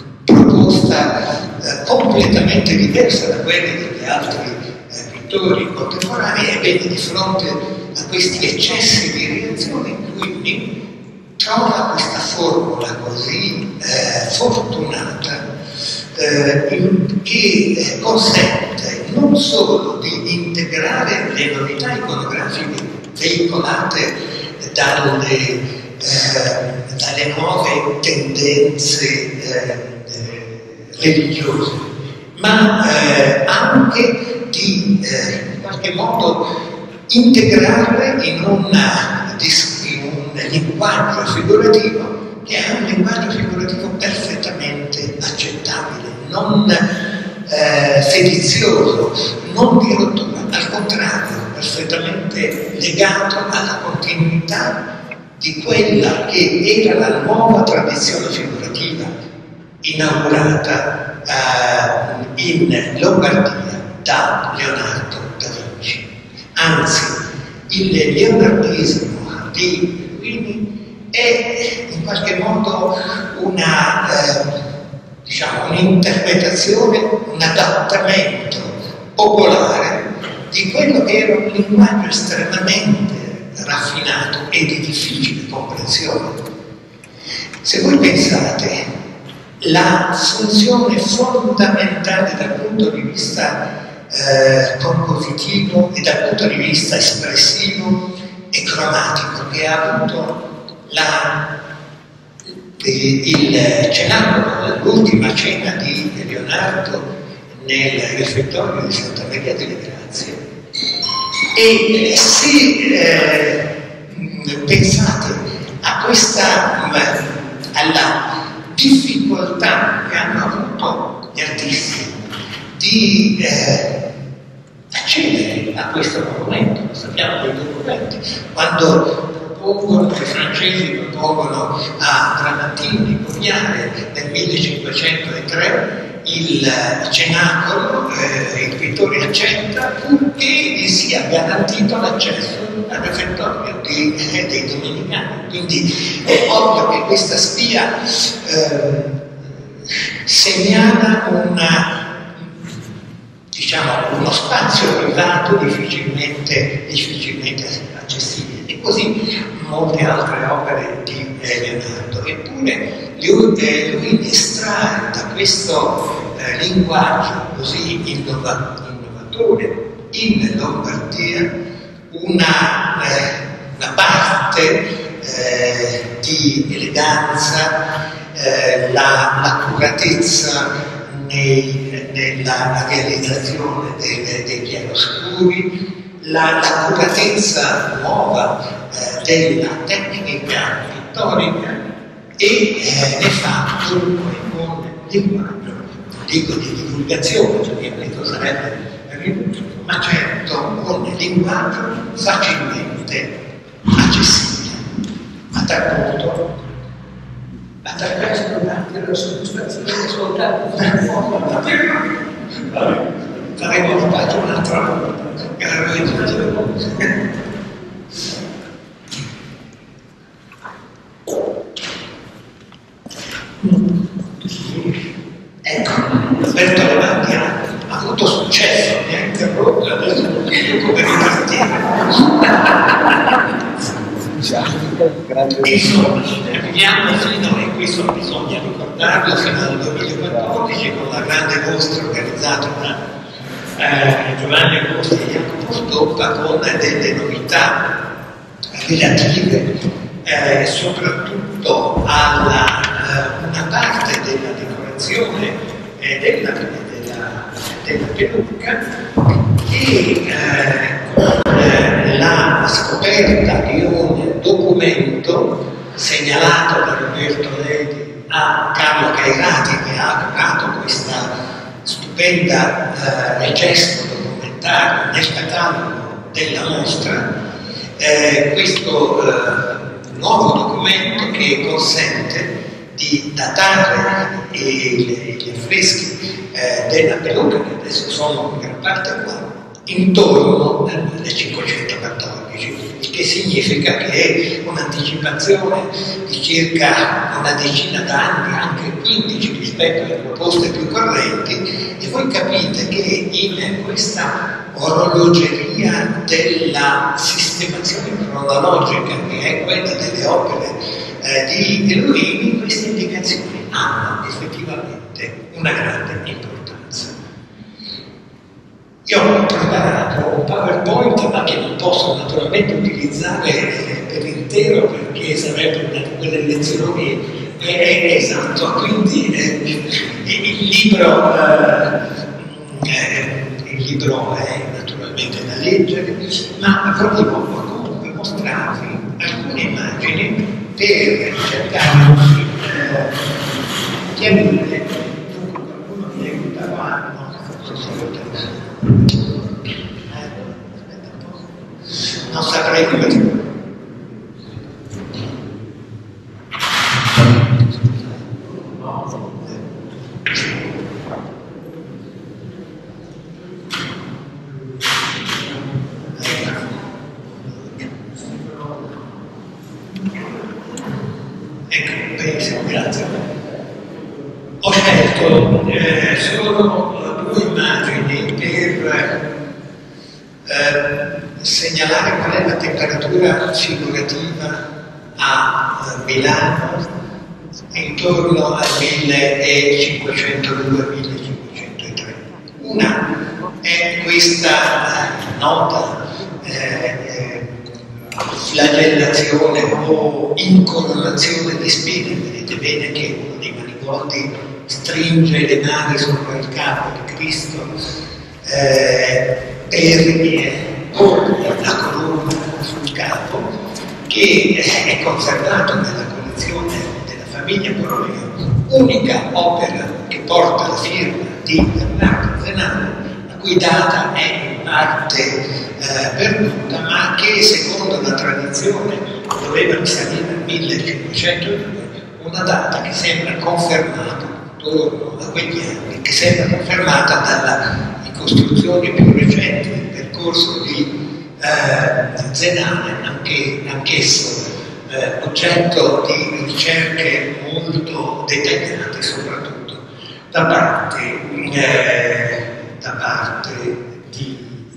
proposta eh, completamente diversa da quelle degli altri eh, pittori contemporanei. Ebbene, di fronte a questi eccessi di reazione, quindi trova questa formula così eh, fortunata eh, in, che eh, consente non solo di integrare le novità iconografiche veicolate dalle, eh, dalle nuove tendenze eh, religiose, ma eh, anche di eh, in qualche modo integrarle in, una, in un linguaggio figurativo che è un linguaggio figurativo perfettamente accettabile, non eh, sedizioso, non di rottura, al contrario, perfettamente legato alla continuità di quella che era la nuova tradizione figurativa inaugurata eh, in Lombardia da Leonardo da Vinci. Anzi, il leonardismo di Luini è in qualche modo una, eh, diciamo, un'interpretazione, un adattamento popolare di quello che era un linguaggio estremamente raffinato e di difficile comprensione. Se voi pensate, la funzione fondamentale dal punto di vista eh, compositivo e dal punto di vista espressivo e cromatico che ha avuto la, il cenacolo, l'ultima cena di Leonardo nel refettorio di Santa Maria delle Grazie. E se eh, pensate a questa, alla difficoltà che hanno avuto gli artisti di eh, accedere a questo monumento, lo sappiamo dai documenti, quando propongono, i francesi propongono a Bramantino di copiare nel millecinquecentotre il cenacolo, eh, il pittore accetta purché gli sia garantito l'accesso al refettorio dei, eh, dei domenicani. Quindi è ovvio che questa spia eh, segnala una, diciamo, uno spazio privato difficilmente, difficilmente accessibile. E così molte altre opere di eh, Leonardo. Eppure lui, eh, lui estrae da questo eh, linguaggio così innova, innovatore in Lombardia una, eh, una parte eh, di eleganza, eh, la, l'accuratezza nei, nella realizzazione dei, dei chiaroscuri, la, l'accuratezza nuova eh, della tecnica pittorica e eh, ne fa dunque con linguaggio, dico di divulgazione, cioè questo sarebbe ridotto, ma certo con linguaggio facilmente accessibile. A tal punto, a tal punto, durante la soddisfazione soltanto faremo fatto un'altra volta. Ecco, Alberto Levanti ha avuto successo, mi ha interrotto, adesso non chiedo come ripartire. Insomma, arriviamo fino, e questo bisogna ricordarlo, fino al duemilaquattordici con la grande mostra organizzata da Eh, Giovanni Agosti e Jacopo Stoppa con delle novità relative eh, soprattutto alla eh, una parte della decorazione eh, della, della, della pelucca e eh, eh, la scoperta di un documento segnalato da Roberto Ledi a Carlo Cairati, che ha curato questa stupenda eh, gesto documentario nel catalogo della mostra, eh, questo eh, nuovo documento che consente di datare gli affreschi eh, della pelucca, che adesso sono in gran parte qua, intorno al millecinquecentoquattordici, il che significa che è un'anticipazione di circa una decina d'anni, anche quindici rispetto alle proposte più correnti, e voi capite che in questa orologeria della sistemazione cronologica, che è quella delle opere eh, di Eluini, queste indicazioni hanno effettivamente una grande importanza. Io ho preparato un PowerPoint, ma che non posso naturalmente utilizzare eh, per intero, perché sarebbe una di quelle lezioni eh, eh, esatto, quindi eh, il libro eh, eh, il libro è naturalmente da leggere, ma volevo comunque mostrarvi alcune immagini per cercare di eh, chiarire. Dunque qualcuno mi aiuta qua, no, non saprei come. Ecco, benissimo, grazie. Ho scelto eh, solo due immagini per eh, segnalare qual è la temperatura figurativa a Milano intorno al millecinquecentodue millecinquecentotre. Una è questa nota eh, flagellazione o incoronazione di spine. Vedete bene che uno dei Manigoldi stringe le mani sopra il capo di Cristo eh, per porre la corona sul capo, che è conservato nella collezione della famiglia Borromeo, unica opera che porta la firma di Bernardo Zenano, la cui data è in parte eh, perduta, ma che secondo la tradizione doveva risalire al millecinquecentodue, una data che sembra confermata attorno a quegli anni, che sembra confermata dalla ricostruzione più recente del percorso di eh, Zenane, anche, anch'esso eh, oggetto di ricerche molto dettagliate, soprattutto da parte, eh, da parte di,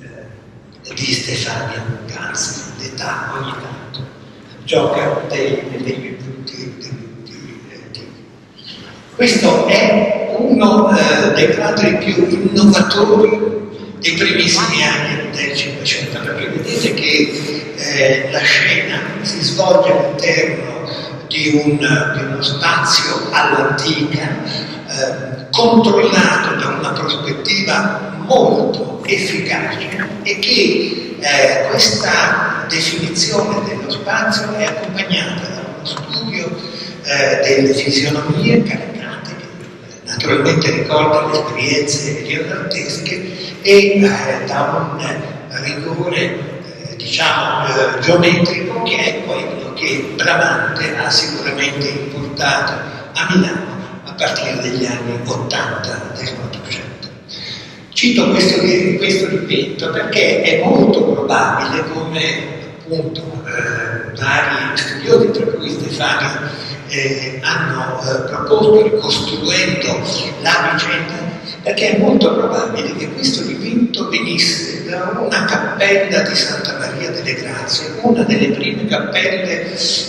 eh, di Stefania Ganzi, d'età ogni tanto gioca dei, dei brutti, dei brutti eh, tipi. Questo è uno eh, dei quadri più innovatori dei primissimi anni del Cinquecento, perché vedete che eh, la scena si svolge all'interno di, un, di uno spazio all'antica, eh, controllato da una prospettiva molto efficace, e che eh, questa definizione dello spazio è accompagnata da uno studio eh, delle fisionomie caricate, che naturalmente ricordano le esperienze leonardesche, e eh, da un rigore eh, diciamo eh, geometrico, che è quello che Bramante ha sicuramente importato a Milano a partire dagli anni ottanta del Quattrocento. Cito questo, questo dipinto perché è molto probabile, come appunto eh, vari studiosi, tra cui Stefania, eh, hanno eh, proposto, ricostruendo la vicenda, perché è molto probabile che questo dipinto venisse da una cappella di Santa Maria delle Grazie, una delle prime cappelle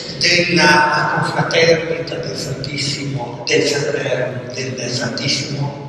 della confraternita del Santissimo, del, del Santissimo,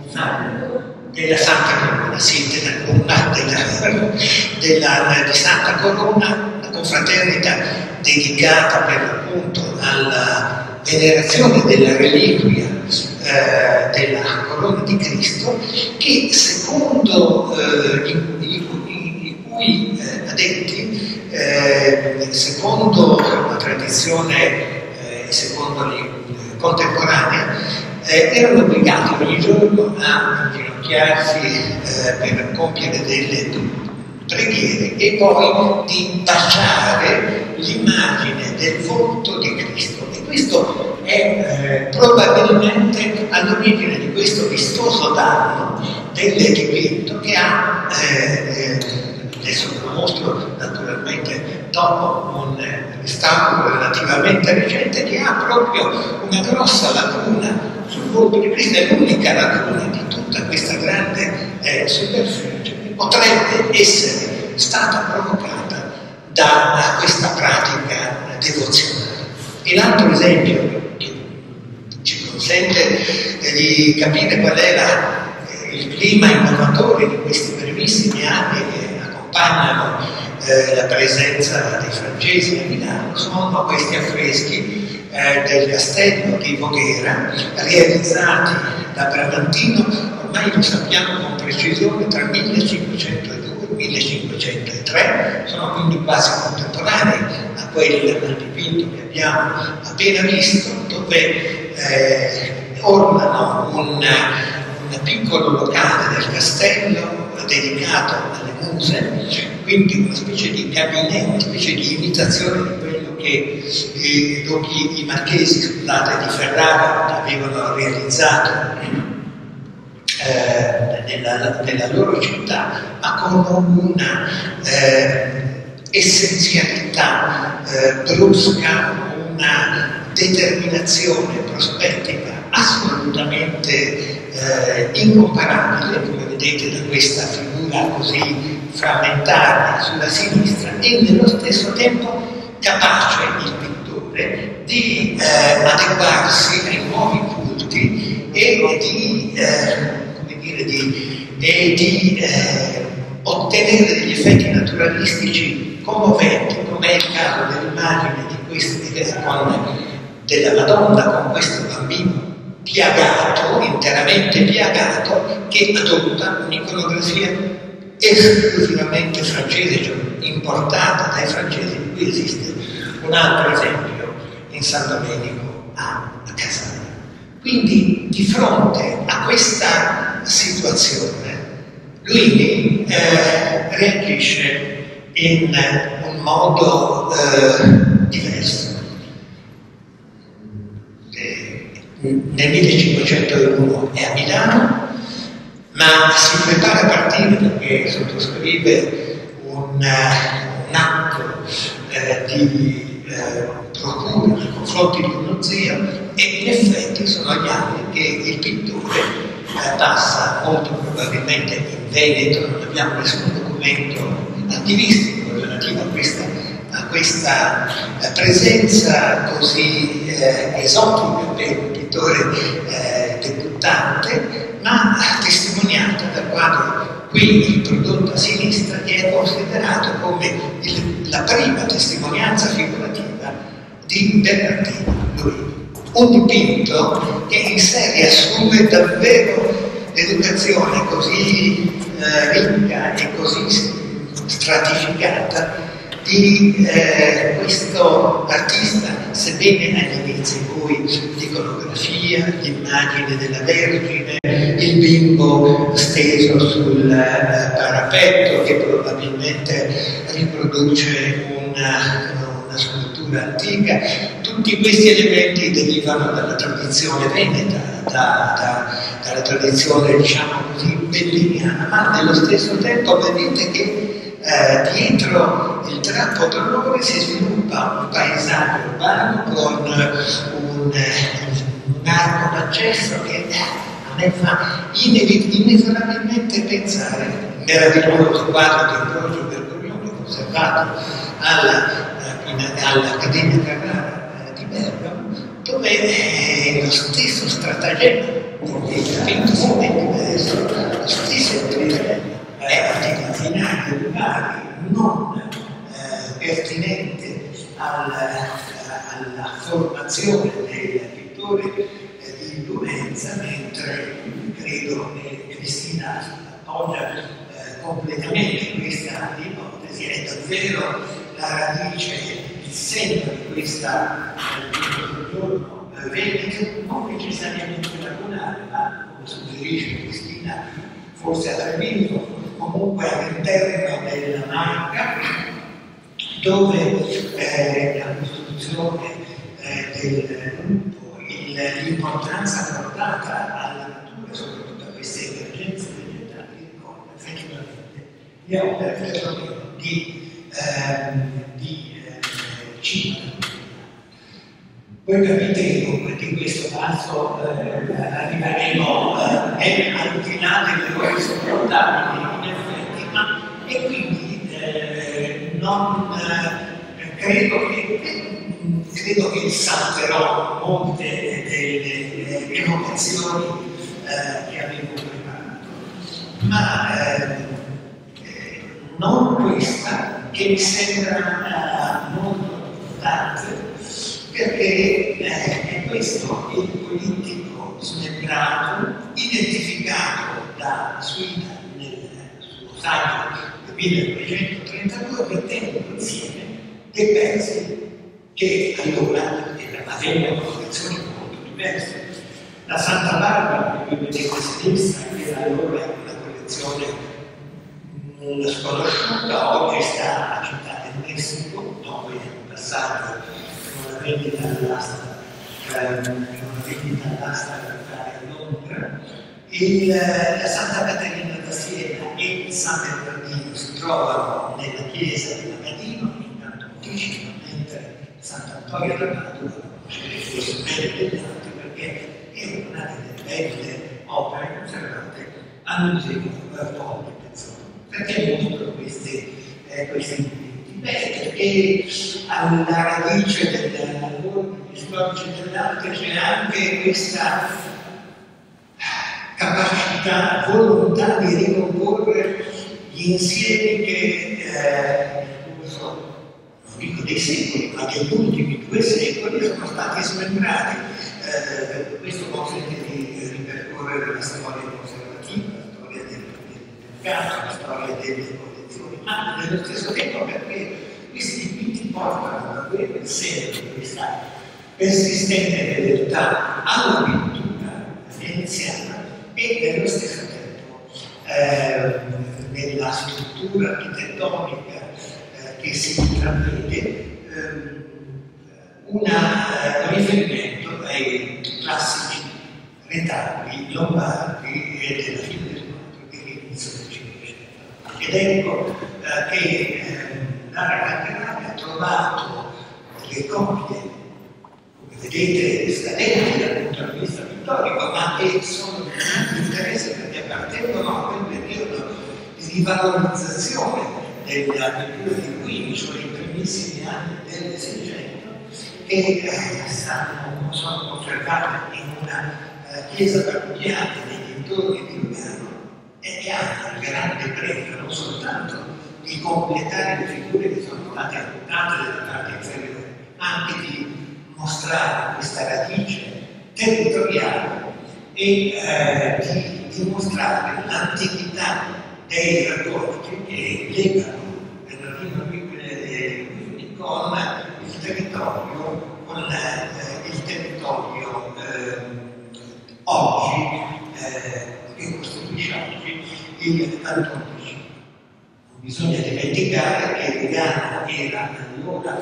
della Santa Corona, sì, della, una, della, della, di Santa Corona, la confraternita dedicata per l'appunto alla venerazione della reliquia eh, della corona di Cristo, che secondo eh, i, i, i, i cui eh, adepti, eh, secondo la tradizione, eh, secondo gli eh, contemporanei, eh, erano obbligati ogni giorno a inginocchiarsi eh, per compiere delle preghiere e poi di baciare l'immagine del volto di Cristo. E questo è eh, probabilmente all'origine di questo vistoso danno del dipinto, che ha, eh, adesso ve lo mostro naturalmente dopo un restauro relativamente recente, che ha proprio una grossa lacuna sul volto di Cristo, è l'unica lacuna di tutta questa grande eh, superficie, che potrebbe essere stata provocata da questa pratica devozionale. E l'altro esempio che ci consente di capire qual era il clima innovatore di questi primissimi anni che accompagnano eh, la presenza dei francesi a Milano sono questi affreschi eh, del castello di Voghera, realizzati da Bramantino, ormai lo sappiamo con precisione, tra il millecinquecentodue e il millecinquecentotre, sono quindi quasi contemporanei a quelli del dipinto che abbiamo appena visto, dove eh, ornano un, un piccolo locale del castello dedicato alle muse, quindi una specie di gabinetto, una specie di imitazione di quello che eh, i, i marchesi, scusate, di Ferrara avevano realizzato eh, nella, nella loro città, ma con una eh, essenzialità eh, brusca, una determinazione prospettica assolutamente eh, incomparabile, come vedete da questa figura così frammentaria sulla sinistra, e nello stesso tempo capace il pittore di eh, adeguarsi ai nuovi culti e di, eh, come dire, di, e di eh, ottenere degli effetti naturalistici commoventi, come come è il caso dell'immagine di questa, con, della Madonna con questo bambino piagato, interamente piagato, che adotta un'iconografia esclusivamente francese, cioè importata dai francesi. Qui esiste un altro esempio in San Domenico a Casale. Quindi di fronte a questa situazione Luini eh, reagisce in un modo eh, diverso. Eh, nel millecinquecentouno è a Milano, ma si prepara a partire perché sottoscrive un, un atto eh, di eh, procura nei confronti di uno zio, e in effetti sono gli anni che il pittore eh, passa molto probabilmente in Veneto. Non abbiamo nessun documento attivistico relativo a questa, a questa eh, presenza così eh, esotica per un pittore eh, debuttante, ma testimoniata dal quadro qui riprodotto a sinistra, che è considerato come il, la prima testimonianza figurativa di Bernardino Luini. Un dipinto che in sé riassume davvero l'educazione così eh, ricca e così stratificata di eh, questo artista, sebbene agli inizi in cui l'iconografia, l'immagine della Vergine, il bimbo steso sul eh, parapetto, che probabilmente riproduce una, una scultura antica, tutti questi elementi derivano dalla tradizione veneta, da, da, dalla tradizione, diciamo così, belliniana, ma nello stesso tempo vedete che eh, dietro il drappo d'onore si sviluppa un paesaggio urbano con un, un arco d'accesso che a me fa inesorabilmente pensare al meraviglioso quadro di Ambrogio Bergoglione conservato alla, all'Accademia Carrara di Bergamo, dove è lo stesso stratagemma, perché il dipinto si vede diverso, lo stesso stratagemma è multidisciplinario, vari, non eh, pertinente alla, alla formazione del pittore eh, di influenza, mentre credo che Cristina appoggia eh, completamente questa ipotesi. È davvero la radice, il segno di questa giorno veneto, non necessariamente lagunare, ma come suggerisce Cristina, forse a Treviso, comunque all'interno della Marca, dove eh, la costruzione eh, del gruppo, l'importanza portata alla natura, soprattutto a queste emergenze vegetali, ricorda effettivamente le opere perlomeno di, eh, di eh, Cima. Voi capite comunque di questo passo eh, arriveremo eh, al finale delle ore sopportabili in effetti, ma e quindi eh, non eh, credo che eh, credo che salterò molte delle eh, evocazioni eh, che avevo preparato, ma eh, eh, non questa, che mi sembra eh, molto importante, perché eh, è questo il politico smembrato, identificato da Suida nel suo saggio del millenovecentotrentadue, mettendo insieme dei pezzi che allora avevano collezioni molto diverse. La Santa Barbara, che vedete a sinistra, che allora era una collezione mh, sconosciuta, oggi sta a Città del Messico, dove è un passaggio una vendita all'asta, eh, una vendita all'asta a Londra. Il, la Santa Caterina da Siena e il San Bernardino si trovano nella chiesa di Magadino, intanto Ticino, mentre Sant'Antonio da Padova conoscete forse bene degli altri, perché è una delle belle opere conservate al Museo Polli Pezzolo. Perché mostro questi eh, questi Beh, perché alla radice del lavoro degli storici dell'arte c'è anche questa capacità, volontà di ricomporre gli insiemi che eh, nel corso dico dei secoli, ma degli ultimi due secoli sono stati smembrati. Eh, questo consente di ripercorrere la storia conservativa, la storia del mercato, la storia delle collezioni, ma nello stesso tempo perché questi dipinti portano davvero il segno di questa persistente fedeltà alla pittura veneziana e nello stesso tempo eh, nella struttura architettonica eh, che si intravede eh, un eh, riferimento ai classici retabli lombardi e della fine del quattro e dell'inizio del Cinquecento. Ed ecco eh, che eh, Lara Candelabri ha trovato le copie, come vedete, scadenti dal punto di vista pittorico, ma che sono di grande interesse perché appartengono a quel periodo di rivalorizzazione della pittura di Guini, cioè i primissimi anni del Seicento, che eh, stanno, sono conservate in una eh, chiesa parrocchiale nei dintorni di Lugano e che hanno il grande premio non soltanto di completare le figure che sono state adottate dalla parte inferiore, ma anche di mostrare questa radice territoriale e eh, di dimostrare l'antichità dei rapporti che legano Bernardino Guini con il territorio, con eh, il territorio eh, oggi eh, che costituisce oggi il Canton Ticino. Non bisogna dimenticare che Lugano era allora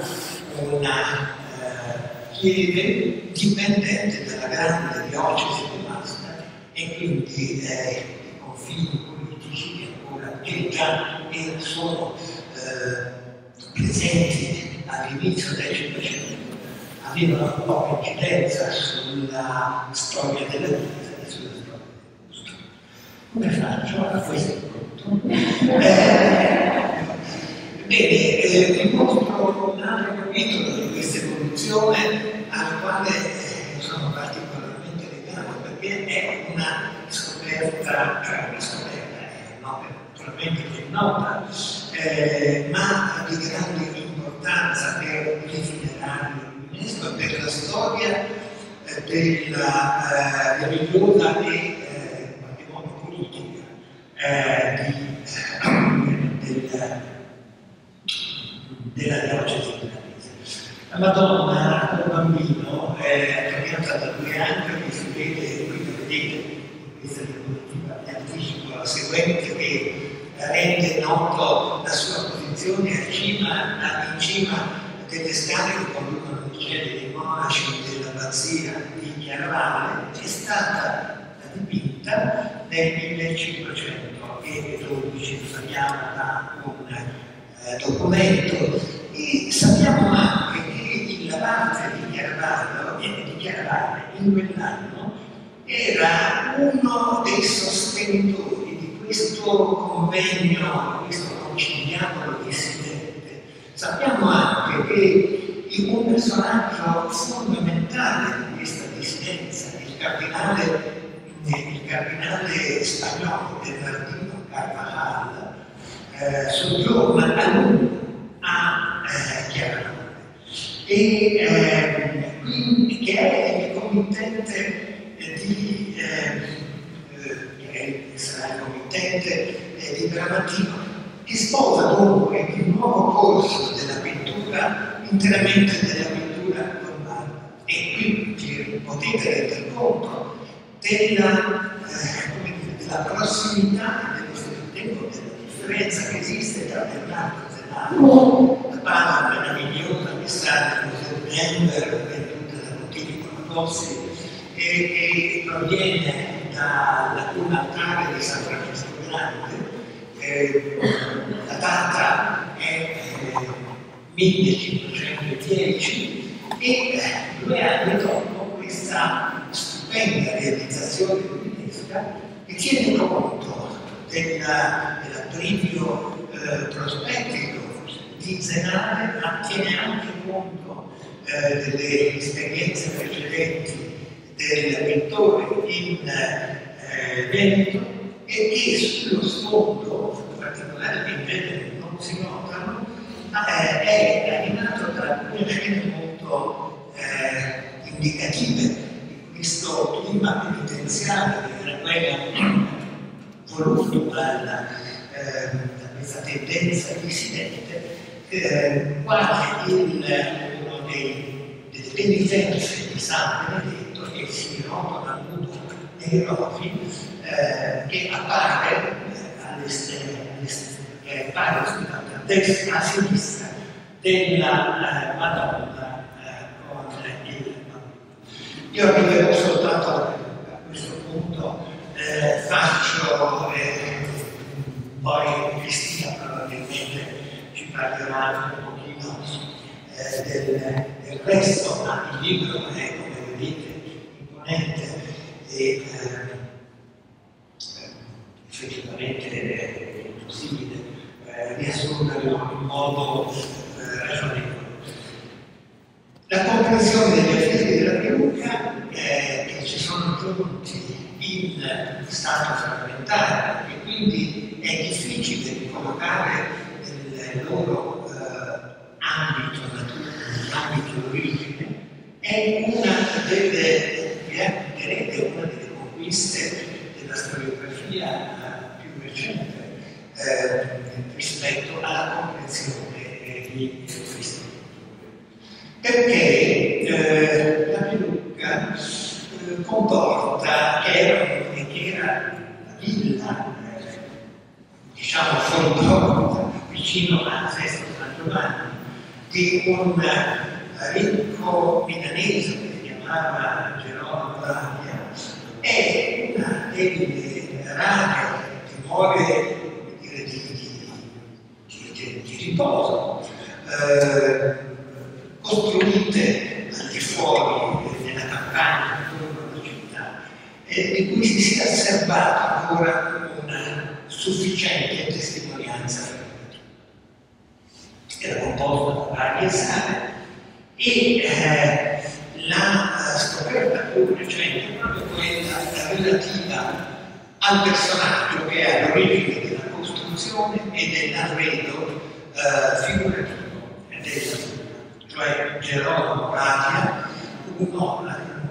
una eh, chiesa dipendente dalla grande diocesi di Masta e quindi eh, i confini politici ancora che già sono eh, presenti all'inizio del Cinquecento avevano poca incidenza sulla storia della Chiesa e sulla storia del gusto. Come faccio a questo punto? Eh, bene, eh, vi mostro un altro capitolo di questa evoluzione al quale eh, sono particolarmente legato perché è una scoperta, cioè una scoperta, è un'opera naturalmente che è nota, eh, ma di grande importanza per l'itinerario UNESCO e per la storia eh, della eh, religiosa e eh, in qualche modo politica eh, di, eh, del, della diocesi milanese. La Madonna al bambino è cambiata da due anni, che si vede, qui vedete, in questa diapositiva vi anticipo la seguente che rende noto la sua posizione in cima, in cima delle scale che conducono alle celle dei monaci dell'abbazia di Chiaravalle, è stata dipinta nel millecinquecentododici, sappiamo da un eh, documento, e sappiamo anche che la parte di Chiaravalle, eh, di Chiaravalle in quell'anno era uno dei sostenitori di questo convegno, di questo conciliabolo dissidente. Sappiamo anche che un personaggio fondamentale di questa dissidenza, il cardinale, il cardinale spagnolo Bernardino Carvajal, eh, soggiorna a lungo a eh, Chiaravalle e eh, quindi che è il committente di eh, eh, che sarà il committente eh, di Bramantino, che sposa dunque il nuovo corso della pittura interamente della pittura lombarda. E quindi potete rendere conto della, eh, dire, della prossimità, dello stesso tempo, della differenza che esiste tra Bernardo Zenano, la pala meravigliosa che sta nel museo di Denver, venduta da Bottini Conatossi, e che proviene dalla un altare di San Francesco Grande. Eh, la data è eh, millecinquecentodieci e eh, due anni dopo questa stupenda realizzazione luminesca che tiene conto dell'abbrivio eh, prospettico di Zenale, ma tiene anche conto eh, delle esperienze precedenti del pittore in eh, Veneto e che sullo sfondo, in particolare che in genere non si notano, eh, è animato da alcune scene molto eh, indicative di questo clima penitenziario che era quello voluto dalla, eh, da questa tendenza dissidente, eh, quale il, uno dei, delle penitenze di San Benedetto che si rotola nudo nei rovi, eh, che appare eh, all'esterno, che appare scusate, a destra, a sinistra della eh, Madonna eh, con il bambino. Io arriverò soltanto a questo punto, eh, faccio eh, poi Cristina probabilmente ci parlerà un pochino eh, del, del resto, ma il libro è, come vedete, imponente e eh, effettivamente è possibile eh, riassumerlo in modo eh, ragionevole. La comprensione degli effetti della peruca eh, che ci sono giunti in stato frammentario e quindi è difficile ricollocare il loro eh, ambito naturale, ambito d'origine, è una delle, direte, una delle conquiste della storiografia eh, più recente eh, rispetto alla comprensione eh, di queste culture. Perché eh, la peruca eh, comporta che era, che era la villa, eh, diciamo, fuori vicino a Sesto San Giovanni, di un eh, ricco milanese che si chiamava Gerolamo Lavia, è una delle rare dimore di, di, di, di, di riposo eh, costruite al di fuori della campagna intorno alla città, e di cui si sia osservata ancora una sufficiente testimonianza. Era composta da varie sale e eh, la scoperta più recente è proprio quella relativa al personaggio che è all'origine della costruzione e dell'arredo eh, figurativo della figura, cioè Gerolamo Lavia, uno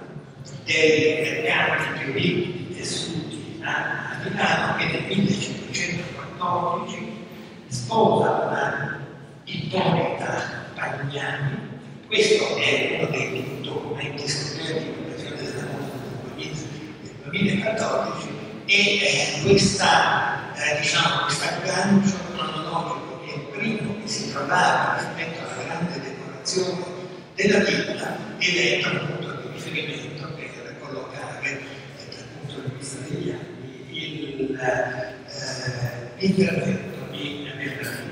dei mercanti più ricchi di tessuti a Milano, che nel millecinquecentoquattordici sposa una Ippolita Pagnani. Questo è uno dei documenti segreti in occasione della morte del duemilaquattordici e eh, questa, eh, diciamo, questo aggancio cronologico che è il primo che si trovava rispetto alla grande decorazione della villa ed è un punto di riferimento per collocare dal punto di vista degli anni il, eh, l'intervento di Bernardino.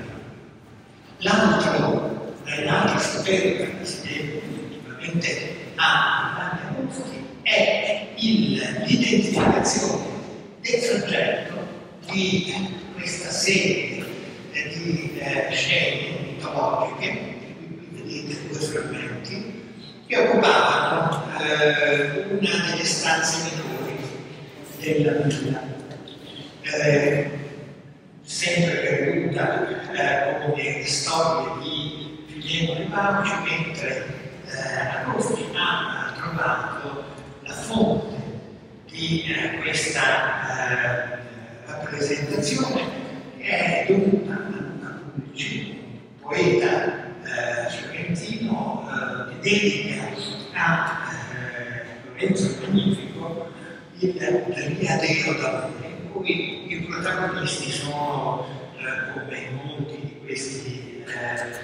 L'altro, l'altra scoperta che si deve effettivamente a Giovanni Agosti è l'identificazione del soggetto di questa serie di eh, scene mitologiche, qui vedete due frammenti, che occupavano eh, una delle stanze minori della villa. Eh, sempre perduta eh, come storie di Filieno De Bauci, mentre eh, Agosti ha trovato la fonte di eh, questa eh, rappresentazione, che è dovuta a Luca Pulci, poeta eh, fiorentino, eh, che dedica a eh, Lorenzo il Magnifico il Riadeo d'amore, in cui i protagonisti sono, eh, come molti di, questi, eh,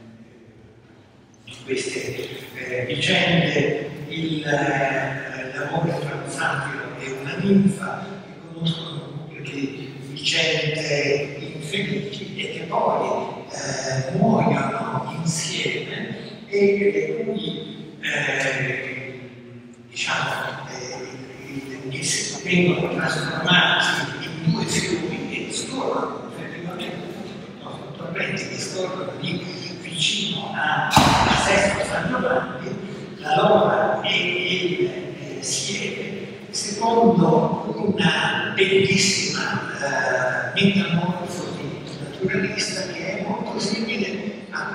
di queste eh, vicende, il, eh, l'amore tra un satiro e una ninfa, che conoscono un gruppo di vicende infelici e che poi eh, muoiono insieme e le cui eh, diciamo eh, che vengono trasformati in due fiumi che scorrono effettivamente piuttosto torrenti che scorrono lì vicino a, a Sesto San Giovanni, la Lora e il eh, Sieve, secondo una bellissima eh, metamorfosi naturalista che è molto simile a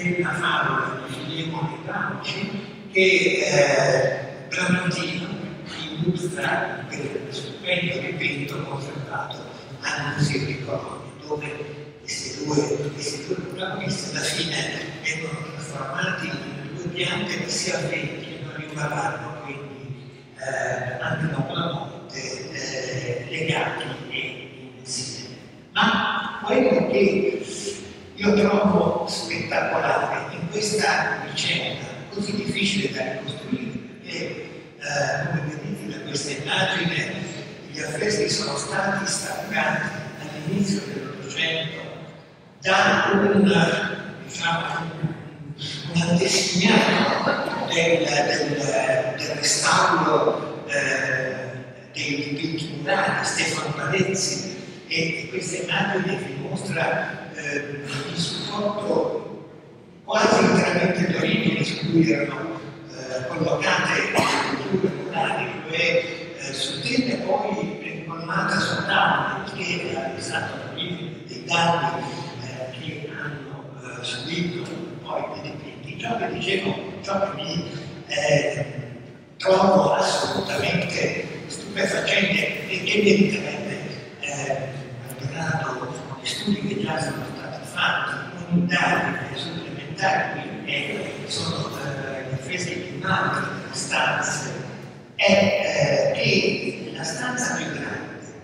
della favola di Filemone e Gramsci che eh, Bramantino illustra il stupendo dipinto conservato al Museo di Colonia, dove questi due, questi due protagonisti alla fine vengono trasformati in due piante che si avvengono e rimarranno quindi eh, anche dopo la morte eh, legati e insieme. Ma quello che io trovo spettacolare in questa vicenda così difficile da ricostruire, perché eh, come vedete da questa immagine gli affreschi sono stati staccati all'inizio dell'Ottocento da un, diciamo, un antesignano del, del, del restauro eh, dei dipinti murali, Stefano Palezzi, e questa immagine vi mostra eh, il supporto quasi interamente d'origine su cui erano eh, collocate le culture murali, cioè eh, su tende poi incolmata su tavole, che ha pensato dei danni eh, che hanno eh, subito poi dei dipinti. Ciò che dicevo, ciò che mi eh, trovo assolutamente stupefacente e che meriterebbe eh, malgrado gli studi che già sono stati fatti, un'indagine supplementare, quindi eh, sono eh, gli affreschi climatici delle stanze, è eh, che la stanza più grande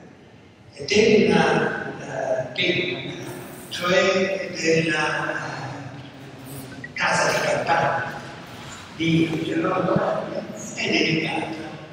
della uh, Perugia, cioè della uh, casa di campagna di Gerolamo, è dedicata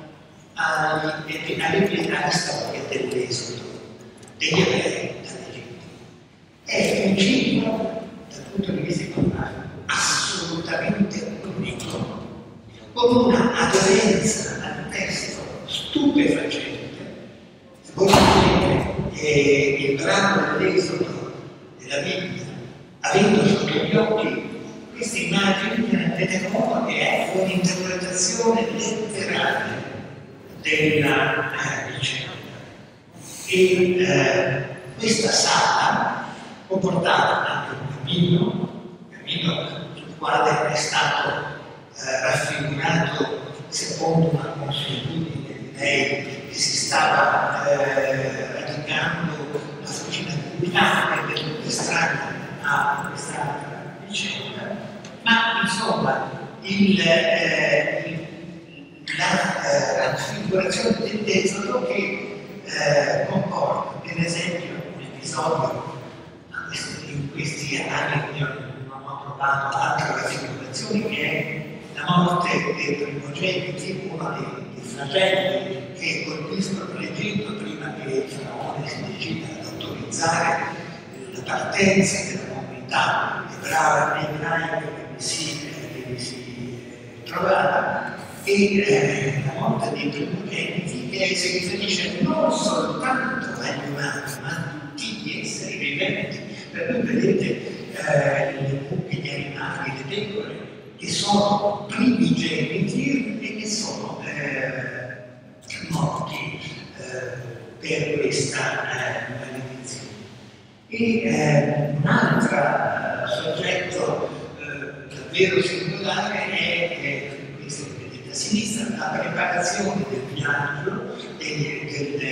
alla storia dell'esodo degli ebrei dall'Egitto. È un ciclo, dal punto di vista economico, assolutamente unico, con una aderenza al testo stupefacente. Voi sapete che il brano dell'Esodo della Bibbia, avendo sotto gli occhi queste immagini, rendete conto che è un'interpretazione letterale della eh, vicenda. E eh, questa sala comportava anche un cammino, un cammino sul quale è stato eh, raffigurato secondo una consuetudine di dei che si stava eh, radicando la fucina culturale per estrarre a quest'altra vicenda, ma insomma il, eh, il, la eh, raffigurazione dell'esodo che eh, comporta, per esempio, un episodio in questi anni io non ho trovato altre raffigurazioni, che è la morte dei primogeniti, uno dei flagelli che colpiscono l'Egitto prima che il faraone si decida ad autorizzare la partenza della comunità ebraica che vi si, che vi si trovava, e eh, la morte dei primogeniti che si riferisce non soltanto agli umani ma a tutti gli esseri viventi. Per cui vedete eh, le mucche, gli animali, le pecore che sono primigeniti e che sono eh, morti eh, per questa eh, maledizione. E eh, un altro eh, soggetto eh, davvero singolare è, è questo che vedete a sinistra, la preparazione del viaggio degli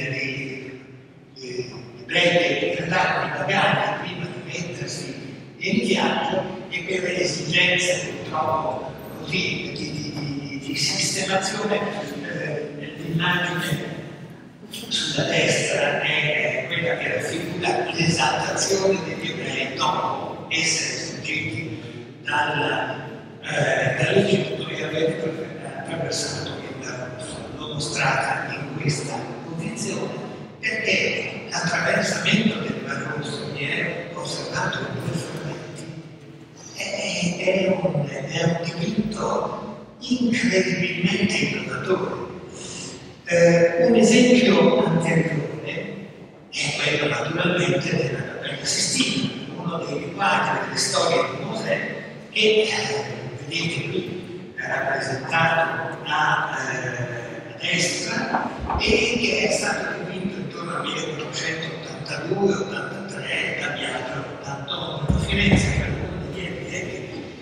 ebrei che andavano in pagani prima di mettersi in viaggio, e per esigenze purtroppo così di, di, di, di sistemazione eh, dell'immagine sulla destra è quella che raffigura l'esaltazione degli ebrei dopo essere sfuggiti dal, eh, dall'Egitto e aver attraversato il Mar Rosso. L'ho mostrata in questa posizione perché l'attraversamento del Mar Rosso mi è osservato in due frammenti. È, è, un, è un dipinto incredibilmente innovatore. Eh, un esempio anteriore è quello naturalmente della Cappella Sistina, uno dei quadri delle storie di Mosè che eh, vedete qui è rappresentato a, eh, a destra e che è stato dipinto intorno al millequattrocentottantadue ottantatré da Biagio ottantotto a Firenze, per uno degli epitetti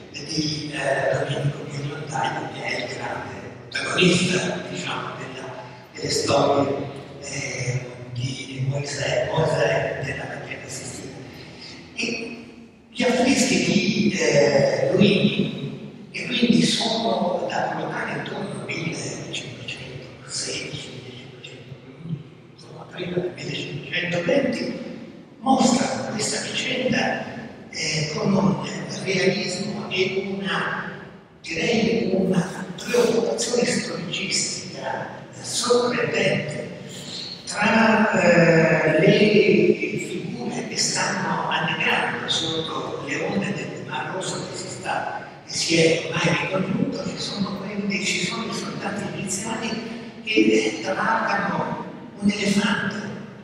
protagonista, diciamo, della, delle storie eh, di Mosè, Mosè della Vangela Sistina. E gli affreschi di eh, Luini, che quindi sono da collocare intorno al millecinquecentosedici millecinquecentoquindici, insomma prima del millecinquecentoventi, mostrano questa vicenda eh, con un realismo e una, direi, una preoccupazione storicistica sorprendente tra eh, le figure che stanno annegando sotto le onde del Mar Rosso che si sta e si è ormai ricongiunto. Ci sono quelli, ci sono i soldati egiziani che travalicano un elefante.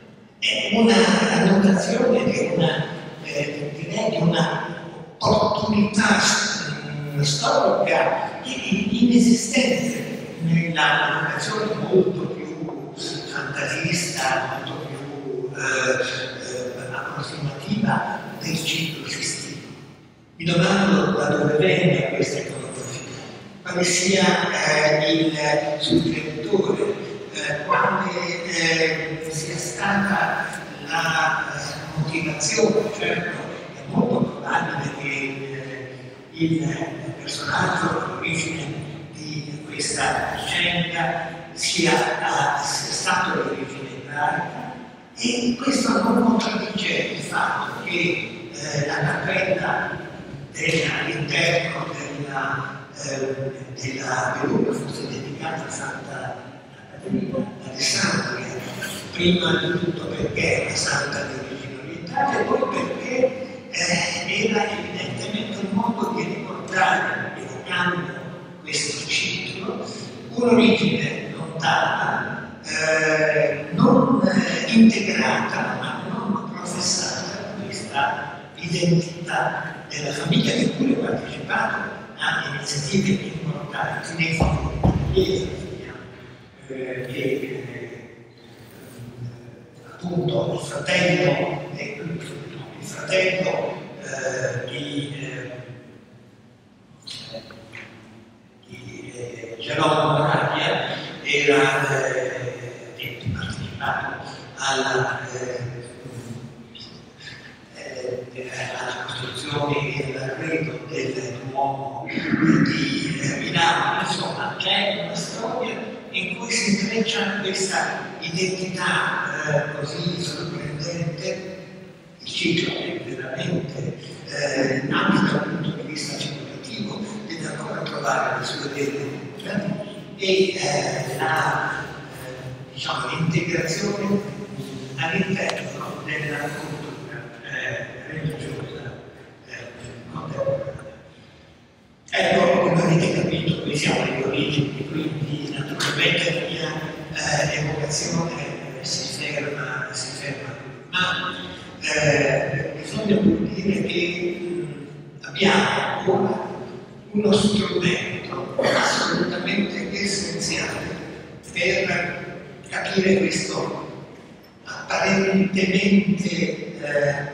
È una annotazione che è una, eh, direi, di una opportunità mh, storica inesistente nella annotazione molto più fantasista, molto più eh, eh, approssimativa del ciclo sistino. Mi domando da dove venga questa iconografia, quale sia eh, il sostenitore, eh, quale eh, sia stata la eh, motivazione. Certo, è molto probabile che eh, il personaggio, l'origine di questa vicenda sia, uh, sia stato l'origine ebraica, e questo non contraddice il fatto che eh, la cappella all'interno della, eh, della Perugia fosse dedicata a Santa Caterina d'Alessandria, prima di tutto perché era santa di origine orientale e poi perché eh, era evidentemente un modo di ricordare, evocando questo ciclo, un'origine lontana, eh, non eh, integrata ma non professata, questa identità della famiglia che pure ha partecipato a iniziative importanti nei favori della Chiesa, eh, che eh, appunto il fratello, eh, il fratello eh, di, eh, di eh, Gerolamo Moravia era eh, partecipato alla eh, alla costruzione e all'arredo del Duomo di Milano. Insomma, c'è una storia in cui si intreccia questa identità eh, così sorprendente. Il ciclo è veramente, eh, anche dal punto di vista figurativo, deve ancora trovare le sue vere e eh, la, eh, diciamo, l'integrazione all'interno della cultura religiosa eh, contemporanea. Ecco, come avete capito, qui siamo agli origini, quindi naturalmente la mia eh, evocazione eh, si ferma, si ferma qui. Ma eh, bisogna pur dire che mh, abbiamo ora uno strumento assolutamente essenziale per capire questo apparentemente eh,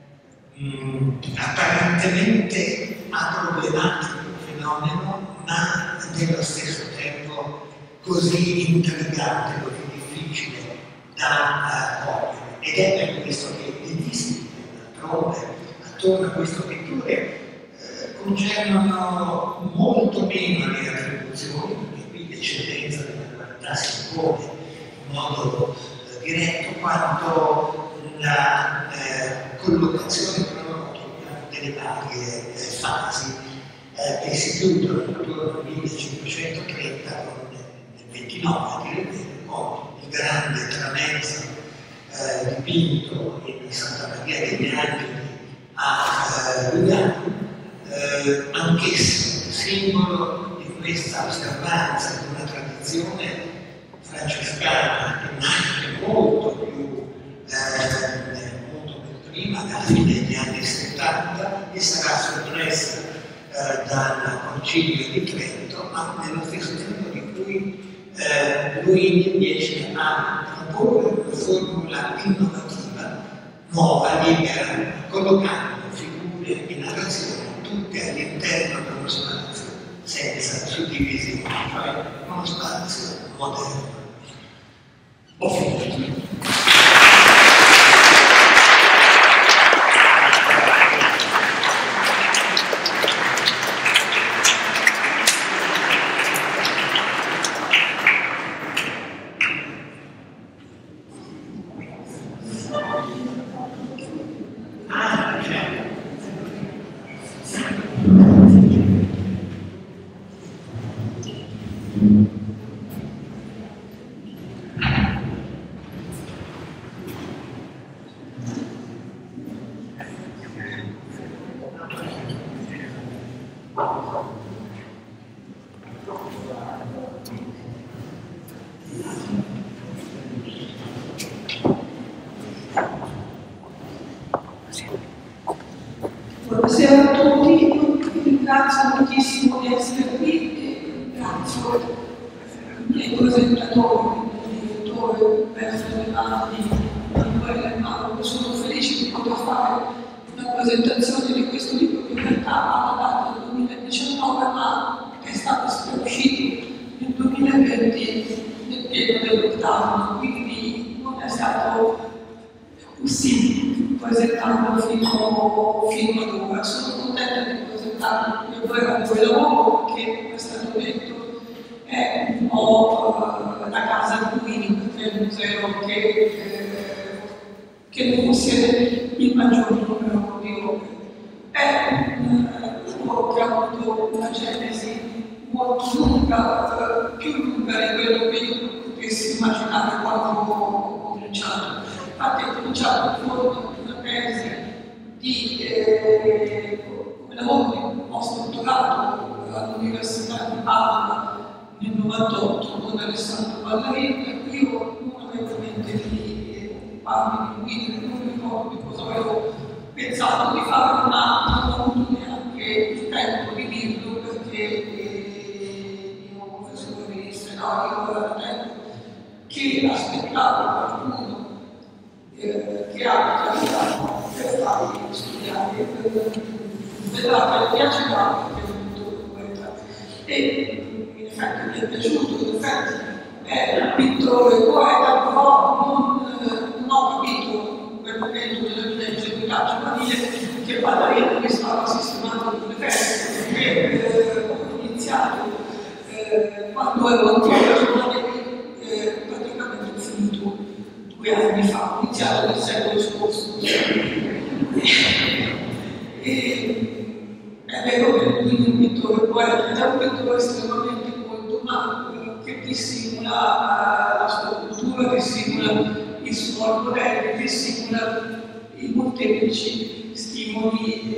mh, apparentemente problematico fenomeno, ma nello stesso tempo così intrigante, così difficile da uh, cogliere. Ed è per questo che le discipline, d'altronde, attorno a queste pitture eh, concernono molto meno le attribuzioni, perché qui l'eccellenza della qualità si pone in modo eh, diretto, quanto la eh, collocazione cronologica delle varie eh, fasi eh, che si chiudono intorno al millecinquecentotrenta con il ventinove, direi, con il grande tramezzo eh, dipinto in Santa Maria degli Angeli a eh, Lugano, eh, anch'esso simbolo di questa osservanza di una tradizione francescana che nasce molto più eh, molto più prima, alla fine degli anni settanta, e sarà soppressa eh, dal Concilio di Trento, ma nello stesso tempo di cui eh, lui riesce a proporre una formula innovativa, nuova, libera, collocando figure e narrazioni tutte all'interno della sua narrazione. senza suddivisi, cioè uno spazio moderno. Ho finito. Buonasera a tutti, vi ringrazio moltissimo di essere qui e ringrazio i miei presentatori, il direttore Berto Lemani, Emanuele Lemani. Sono felice di poter fare una presentazione di questo libro che in realtà ha la data del duemiladiciannove, ma è stato uscito nel duemilaventi nel pieno del lockdown, quindi non è stato possibile presentarlo fino, fino ad ora. Sono contenta di presentarlo il mio vero lavoro, che come è stato detto è un po' la casa di Guini, perché è il museo che, eh, che ne possiede il maggior numero di opere. È un lavoro che ha avuto una genesi molto lunga, più lunga di quello che io potessi immaginare quando ho cominciato. Infatti ho cominciato con una tesi di eh, come lavoro di postdottorato all'Università di Padova nel novantotto con Alessandro Ballarini, e io non avevo in mente di occuparmi di guida, non mi ricordo di cosa avevo pensato di fare, ma non ho avuto neanche il tempo di dirlo perché eh, il mio professore di storia aveva tempo che aspettavo qualcuno che ha capitato per farli studiare, vedrà che piace tanto che è venuto poeta. E in effetti mi è piaciuto, in effetti è un pittore poeta, però non, non ho capito in quel momento della mia ingenuità giovanile che Ballarini mi stava sistemando le feste, perché eh, ho iniziato eh, quando ero ancora giovane, eh, praticamente ho finito due anni fa, ho iniziato nel secolo scorso. E è vero che lui è un pittore poeta, è un pittore estremamente colto, ma che dissimula la sua cultura, dissimula i suoi modelli, dissimula i molteplici stimoli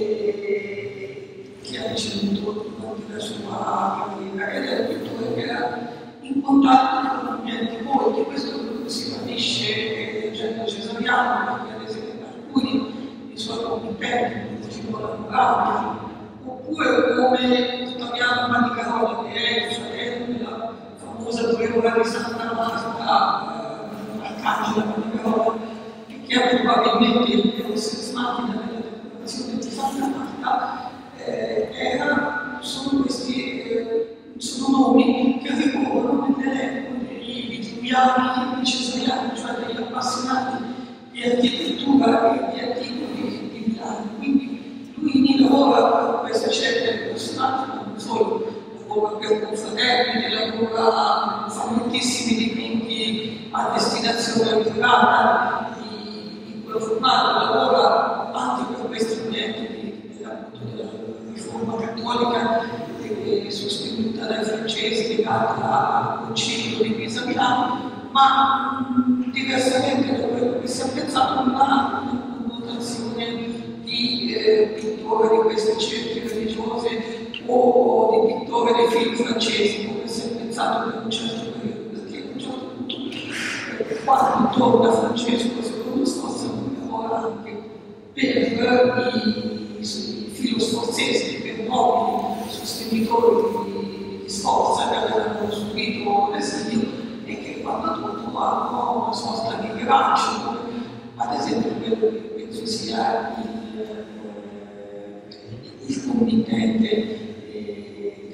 eh, che ha ricevuto durante la sua carriera. Ed è un pittore che era in contatto con ambienti molti, questo si capisce leggendo Cesariano, perché ad esempio alcuni dei suoi committenti, come Filippo Lambrati, oppure come Ottaviano Manicarola, che è il fratello della famosa durevola di Santa Marta, eh, Arcangela Manicarola, che è probabilmente il Deus Machina della decorazione di Santa Marta, eh, era, sono questi eh, sono nomi che ricorrono nell'elenco dei vitruviani e dei cesariani, cioè degli appassionati di architettura e di articoli di Milano. Quindi lui lavora per queste scelte di personaggi, ma non solo, lavora per confraterni, lavora, fa moltissimi dipinti a destinazione privata di, di quello formato, lavora anche per questi ambienti della, della riforma cattolica sostenuta dai francesi legata al concilio di Pisa Milano, ma mh, diversamente da quello che si è pensato non ha una connotazione di eh, pittore di queste cerchie religiose o di pittore dei film francesi, come si è pensato per un certo periodo, perché a un certo punto eh, quando torna Francesco secondo Sforza lavora anche per i, i filosforzesi, per nobili sostenitori di, di Sforza che avevano subito l'esilio e che quando tutto hanno una sorta di rilancio, ad esempio quello che penso sia il, il committente eh,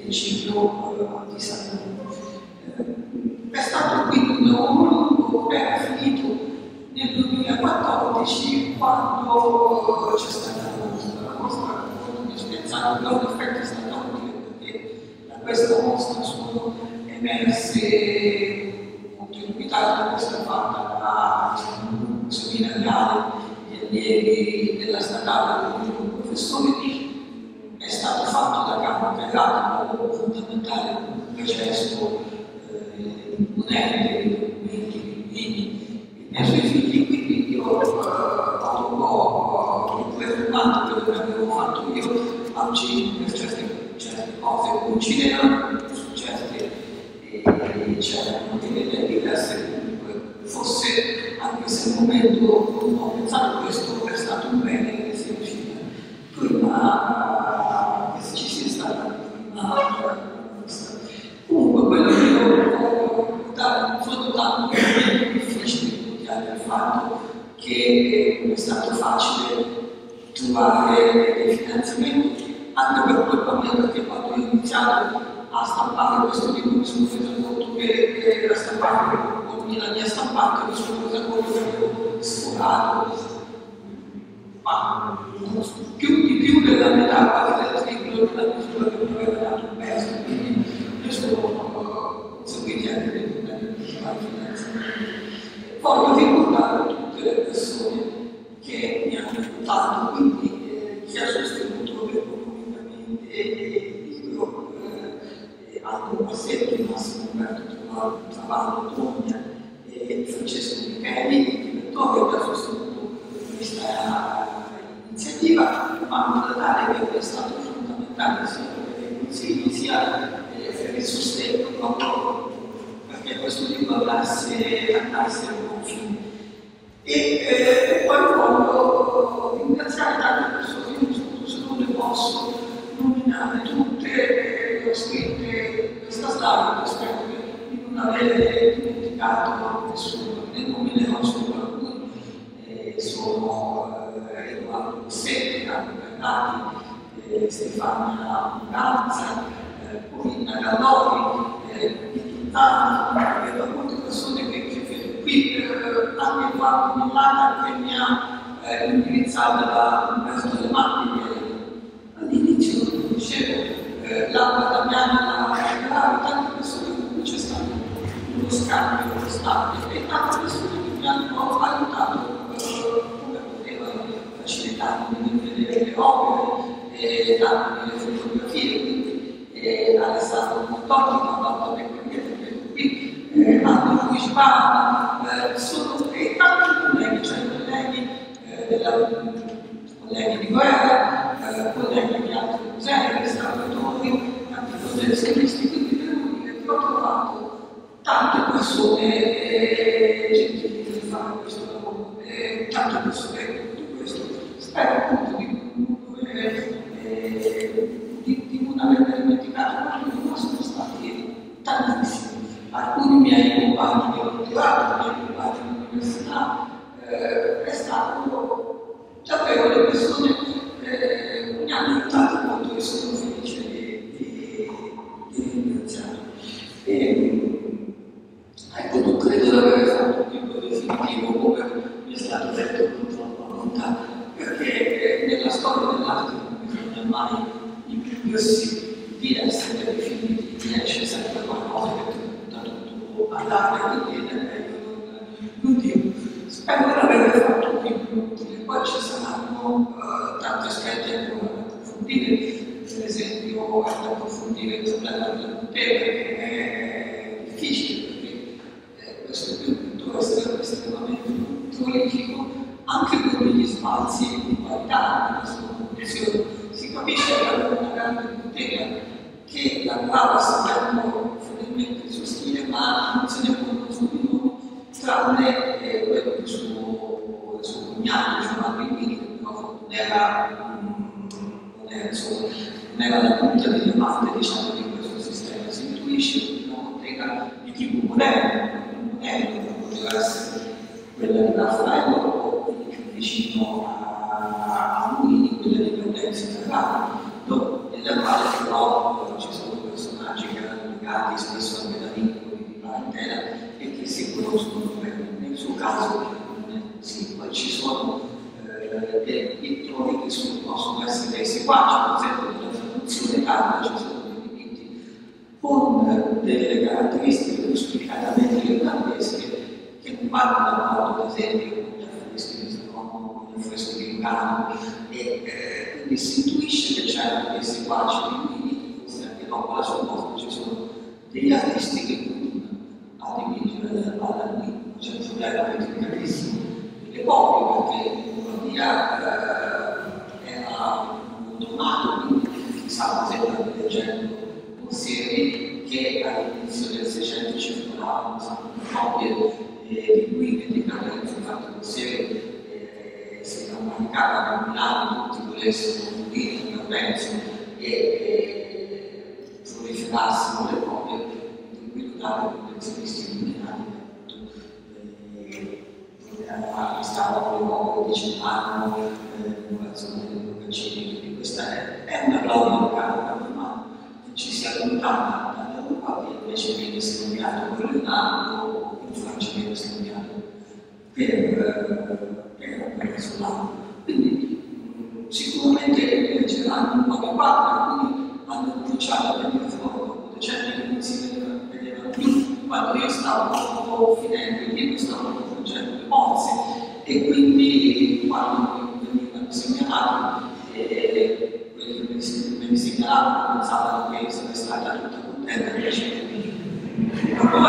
principio di Salerno. È stato quindi un lavoro lungo che era finito nel duemilaquattordici quando c'è stata la mostra, mi è spiazzato, però in effetti è stata utile perché da questa mostra sono emerse molte novità. La mostra fatta da un seminariale di allievi della statale con professori. È stato fatto da Carlo Ferrato, un lavoro fondamentale, un gesto eh, imponente di documenti, di impegni e i suoi figli, quindi io ho un po' preoccupato per quello che avevo fatto io. Oggi per certe, certe cose coincidevano, su certe eh, c'erano delle diverse, comunque forse anche se al momento non ho pensato questo è stato un bene che sia uscita prima che ci sia stata una mostra. Comunque quello che io ho notato è difficile dovuto al fatto che non è stato facile trovare dei finanziamenti, anche per colpa mia, perché quando ho iniziato a stampare questo libro mi sono reso conto che era stampato con la mia stampante, mi sono reso conto che avevo sforato ma più di più della metà quasi del libro della misura che mi aveva dato un pezzo, quindi io sono seguiti anche dei problemi di finanziamento. Voglio ricordare tutte le persone che mi hanno aiutato, quindi eh, chi ha sostenuto economicamente il libro, eh, Aldo Passetti, Massimo Umberto Travallo, Togna e Francesco Micheli, il direttore che ha sostenuto questa iniziativa, ma in tale che è stato fondamentale sia per i consigli sia per il sostegno proprio perché questo libro andasse, andasse a buon fine. E eh, poi voglio ringraziare tante persone, io se non le posso nominare tutte, le ho scritte questa slide, spero di non avere dimenticato nessuno, ne nominerò solo alcuni, eh, sono eh, Edoardo Rossetti, Carlo Bernardi, eh, Stefania Ganza, eh, Corinna Gallori, eh, Titani, e molte persone che, che vedo qui, eh, anche quando Milana che mi ha eh, indirizzato da Umberto delle Macchine, all'inizio non dicevo, eh, Laura Damiana, la Gravi, tante persone con cui c'è stato uno scambio costante e tante persone che mi hanno aiutato eh, come potevano facilitarmi di vedere le opere e darmi le fotografie, quindi eh, Alessandro Montoni che ha fatto le qui, eh, Anno Luisbana, eh, sono e tanti colleghi, cioè colleghi, eh, della, colleghi di guerra, eh, colleghi di altri musei, restauratori, tanti collezionisti, quindi devo dire che ho trovato tante persone eh, gentili di fare questo lavoro, eh, tante persone di questo. Spero appunto di, eh, di, di non aver dimenticato, perché non sono stati tantissimi. Alcuni miei compagni che ho tirato, miei compagni all'università, eh, è stato davvero le persone che eh, mi hanno aiutato molto e sono felice di, di, di ringraziare. Ecco, non credo di aver fatto un libro definitivo come mi è stato detto con troppa volontà, perché eh, nella storia dell'arte non bisogna mai impigliarsi di essere definiti, esce sempre qualcosa che parlare, quindi non, non dico. Spero di aver fatto un libro utile, poi ci saranno uh, tanti aspetti ancora da approfondire, per esempio da approfondire il problema del potere, che è difficile, perché eh, questo è un pittore estremamente prolifico, anche con degli spazi di qualità nella sua produzione. Si capisce che aveva una grande bottega che lavorava seguendo fedelmente il suo stile, ma non se ne conoscono i nomi, tranne eh, quello del suo, del suo cognato, Giovanni Guidi, che però non era, non era, insomma, non era la punta di diamante, diciamo, di questo sistema. Si intuisce una bottega di tipo moderno, moderno, che poteva essere quella di Raffaello o quella più vicino a, a lui, quella di Gaudenzio Ferrari, nella quale però ci sono persone che ci sono eh, dei pittori che sono, possono essere resi qua, per esempio nella traduzione carta ci sono dei dipinti con delle caratteristiche auspicatamente irlandesche che non vanno d'accordo, ad esempio, con gli affreschi di Stromo, con gli affreschi di Urano, e eh, quindi si intuisce che c'erano dei seguaci divini, anche dopo la sua morte ci sono degli artisti che continuano a dipingere alla lingua, c'è un problema criticatissimo delle copie, perché l'Urania eh, era molto nato, quindi chissà, per esempio, leggendo Bossieri, che all'inizio del Seicento circolavano copie eh, di cui dedicate infatti Bossieri eh, si rammaricava che a Milano tutti volessero unire per penso e eh, proliferassero le copie di cui dare collezionisti criminali eh, stava con le copie di Cimano, l'emulazione dei Boccacini, quindi questa è, è una gloria locale, ma ci si è lontana dall'Europa e invece viene scambiato con Leonardo o in Francia viene scambiato per, per, per il solano. Quindi sicuramente leggeranno un po' di quadri, quindi hanno cominciato a venire fuori dopo decenni che non si vedevano più. Quando io stavo finendo il libro stavo facendo le bozze e quindi quando venivano segnalati eh, quelli che mi segnalavano pensavano che sarebbe stata tutta contenta invece non lo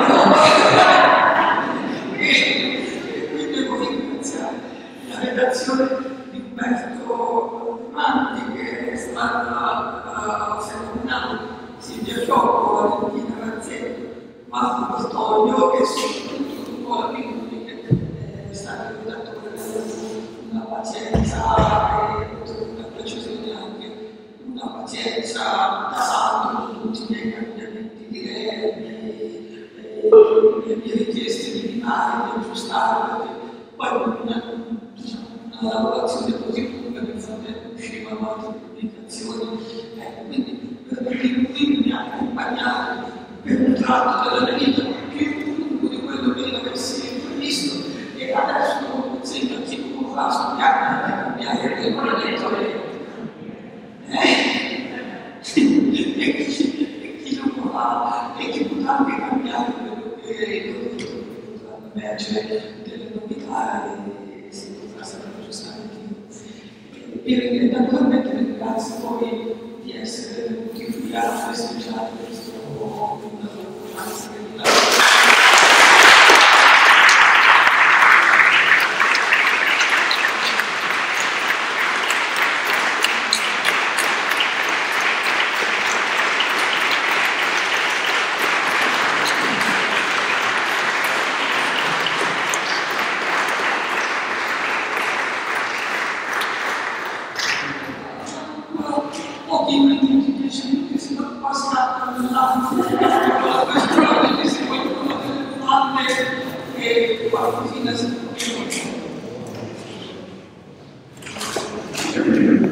era. E quindi devo ringraziare la redazione di Umberto Manti che è stata fenomenale, Silvia Fiocco, Valentina Razzetto, Marco Bertoglio e soprattutto Nicola Pinguni che è stato il redattore con una pazienza e una precisione anche una pazienza da santo con tutti i miei cambiamenti di idee, le mie richieste minimali di aggiustare, perché poi una, diciamo, una lavorazione così lunga nel frattempo uscivano altre pubblicazioni, ecco, quindi per Pinguni mi ha accompagnato per un tratto della mia vita più lungo di quello che io avessi previsto e adesso non consegno a chi non va a studiare e cambiare il regolamento e chi non lo fa e chi potrà anche cambiare quello che potrà emergere delle novità e si potrà sempre aggiustare e naturalmente ringrazio voi di essere venuti qui a festeggiare questo pochi minuti, dieci minuti, si può passare la questione che se qualcuno delle domande e qualcosina si può dire.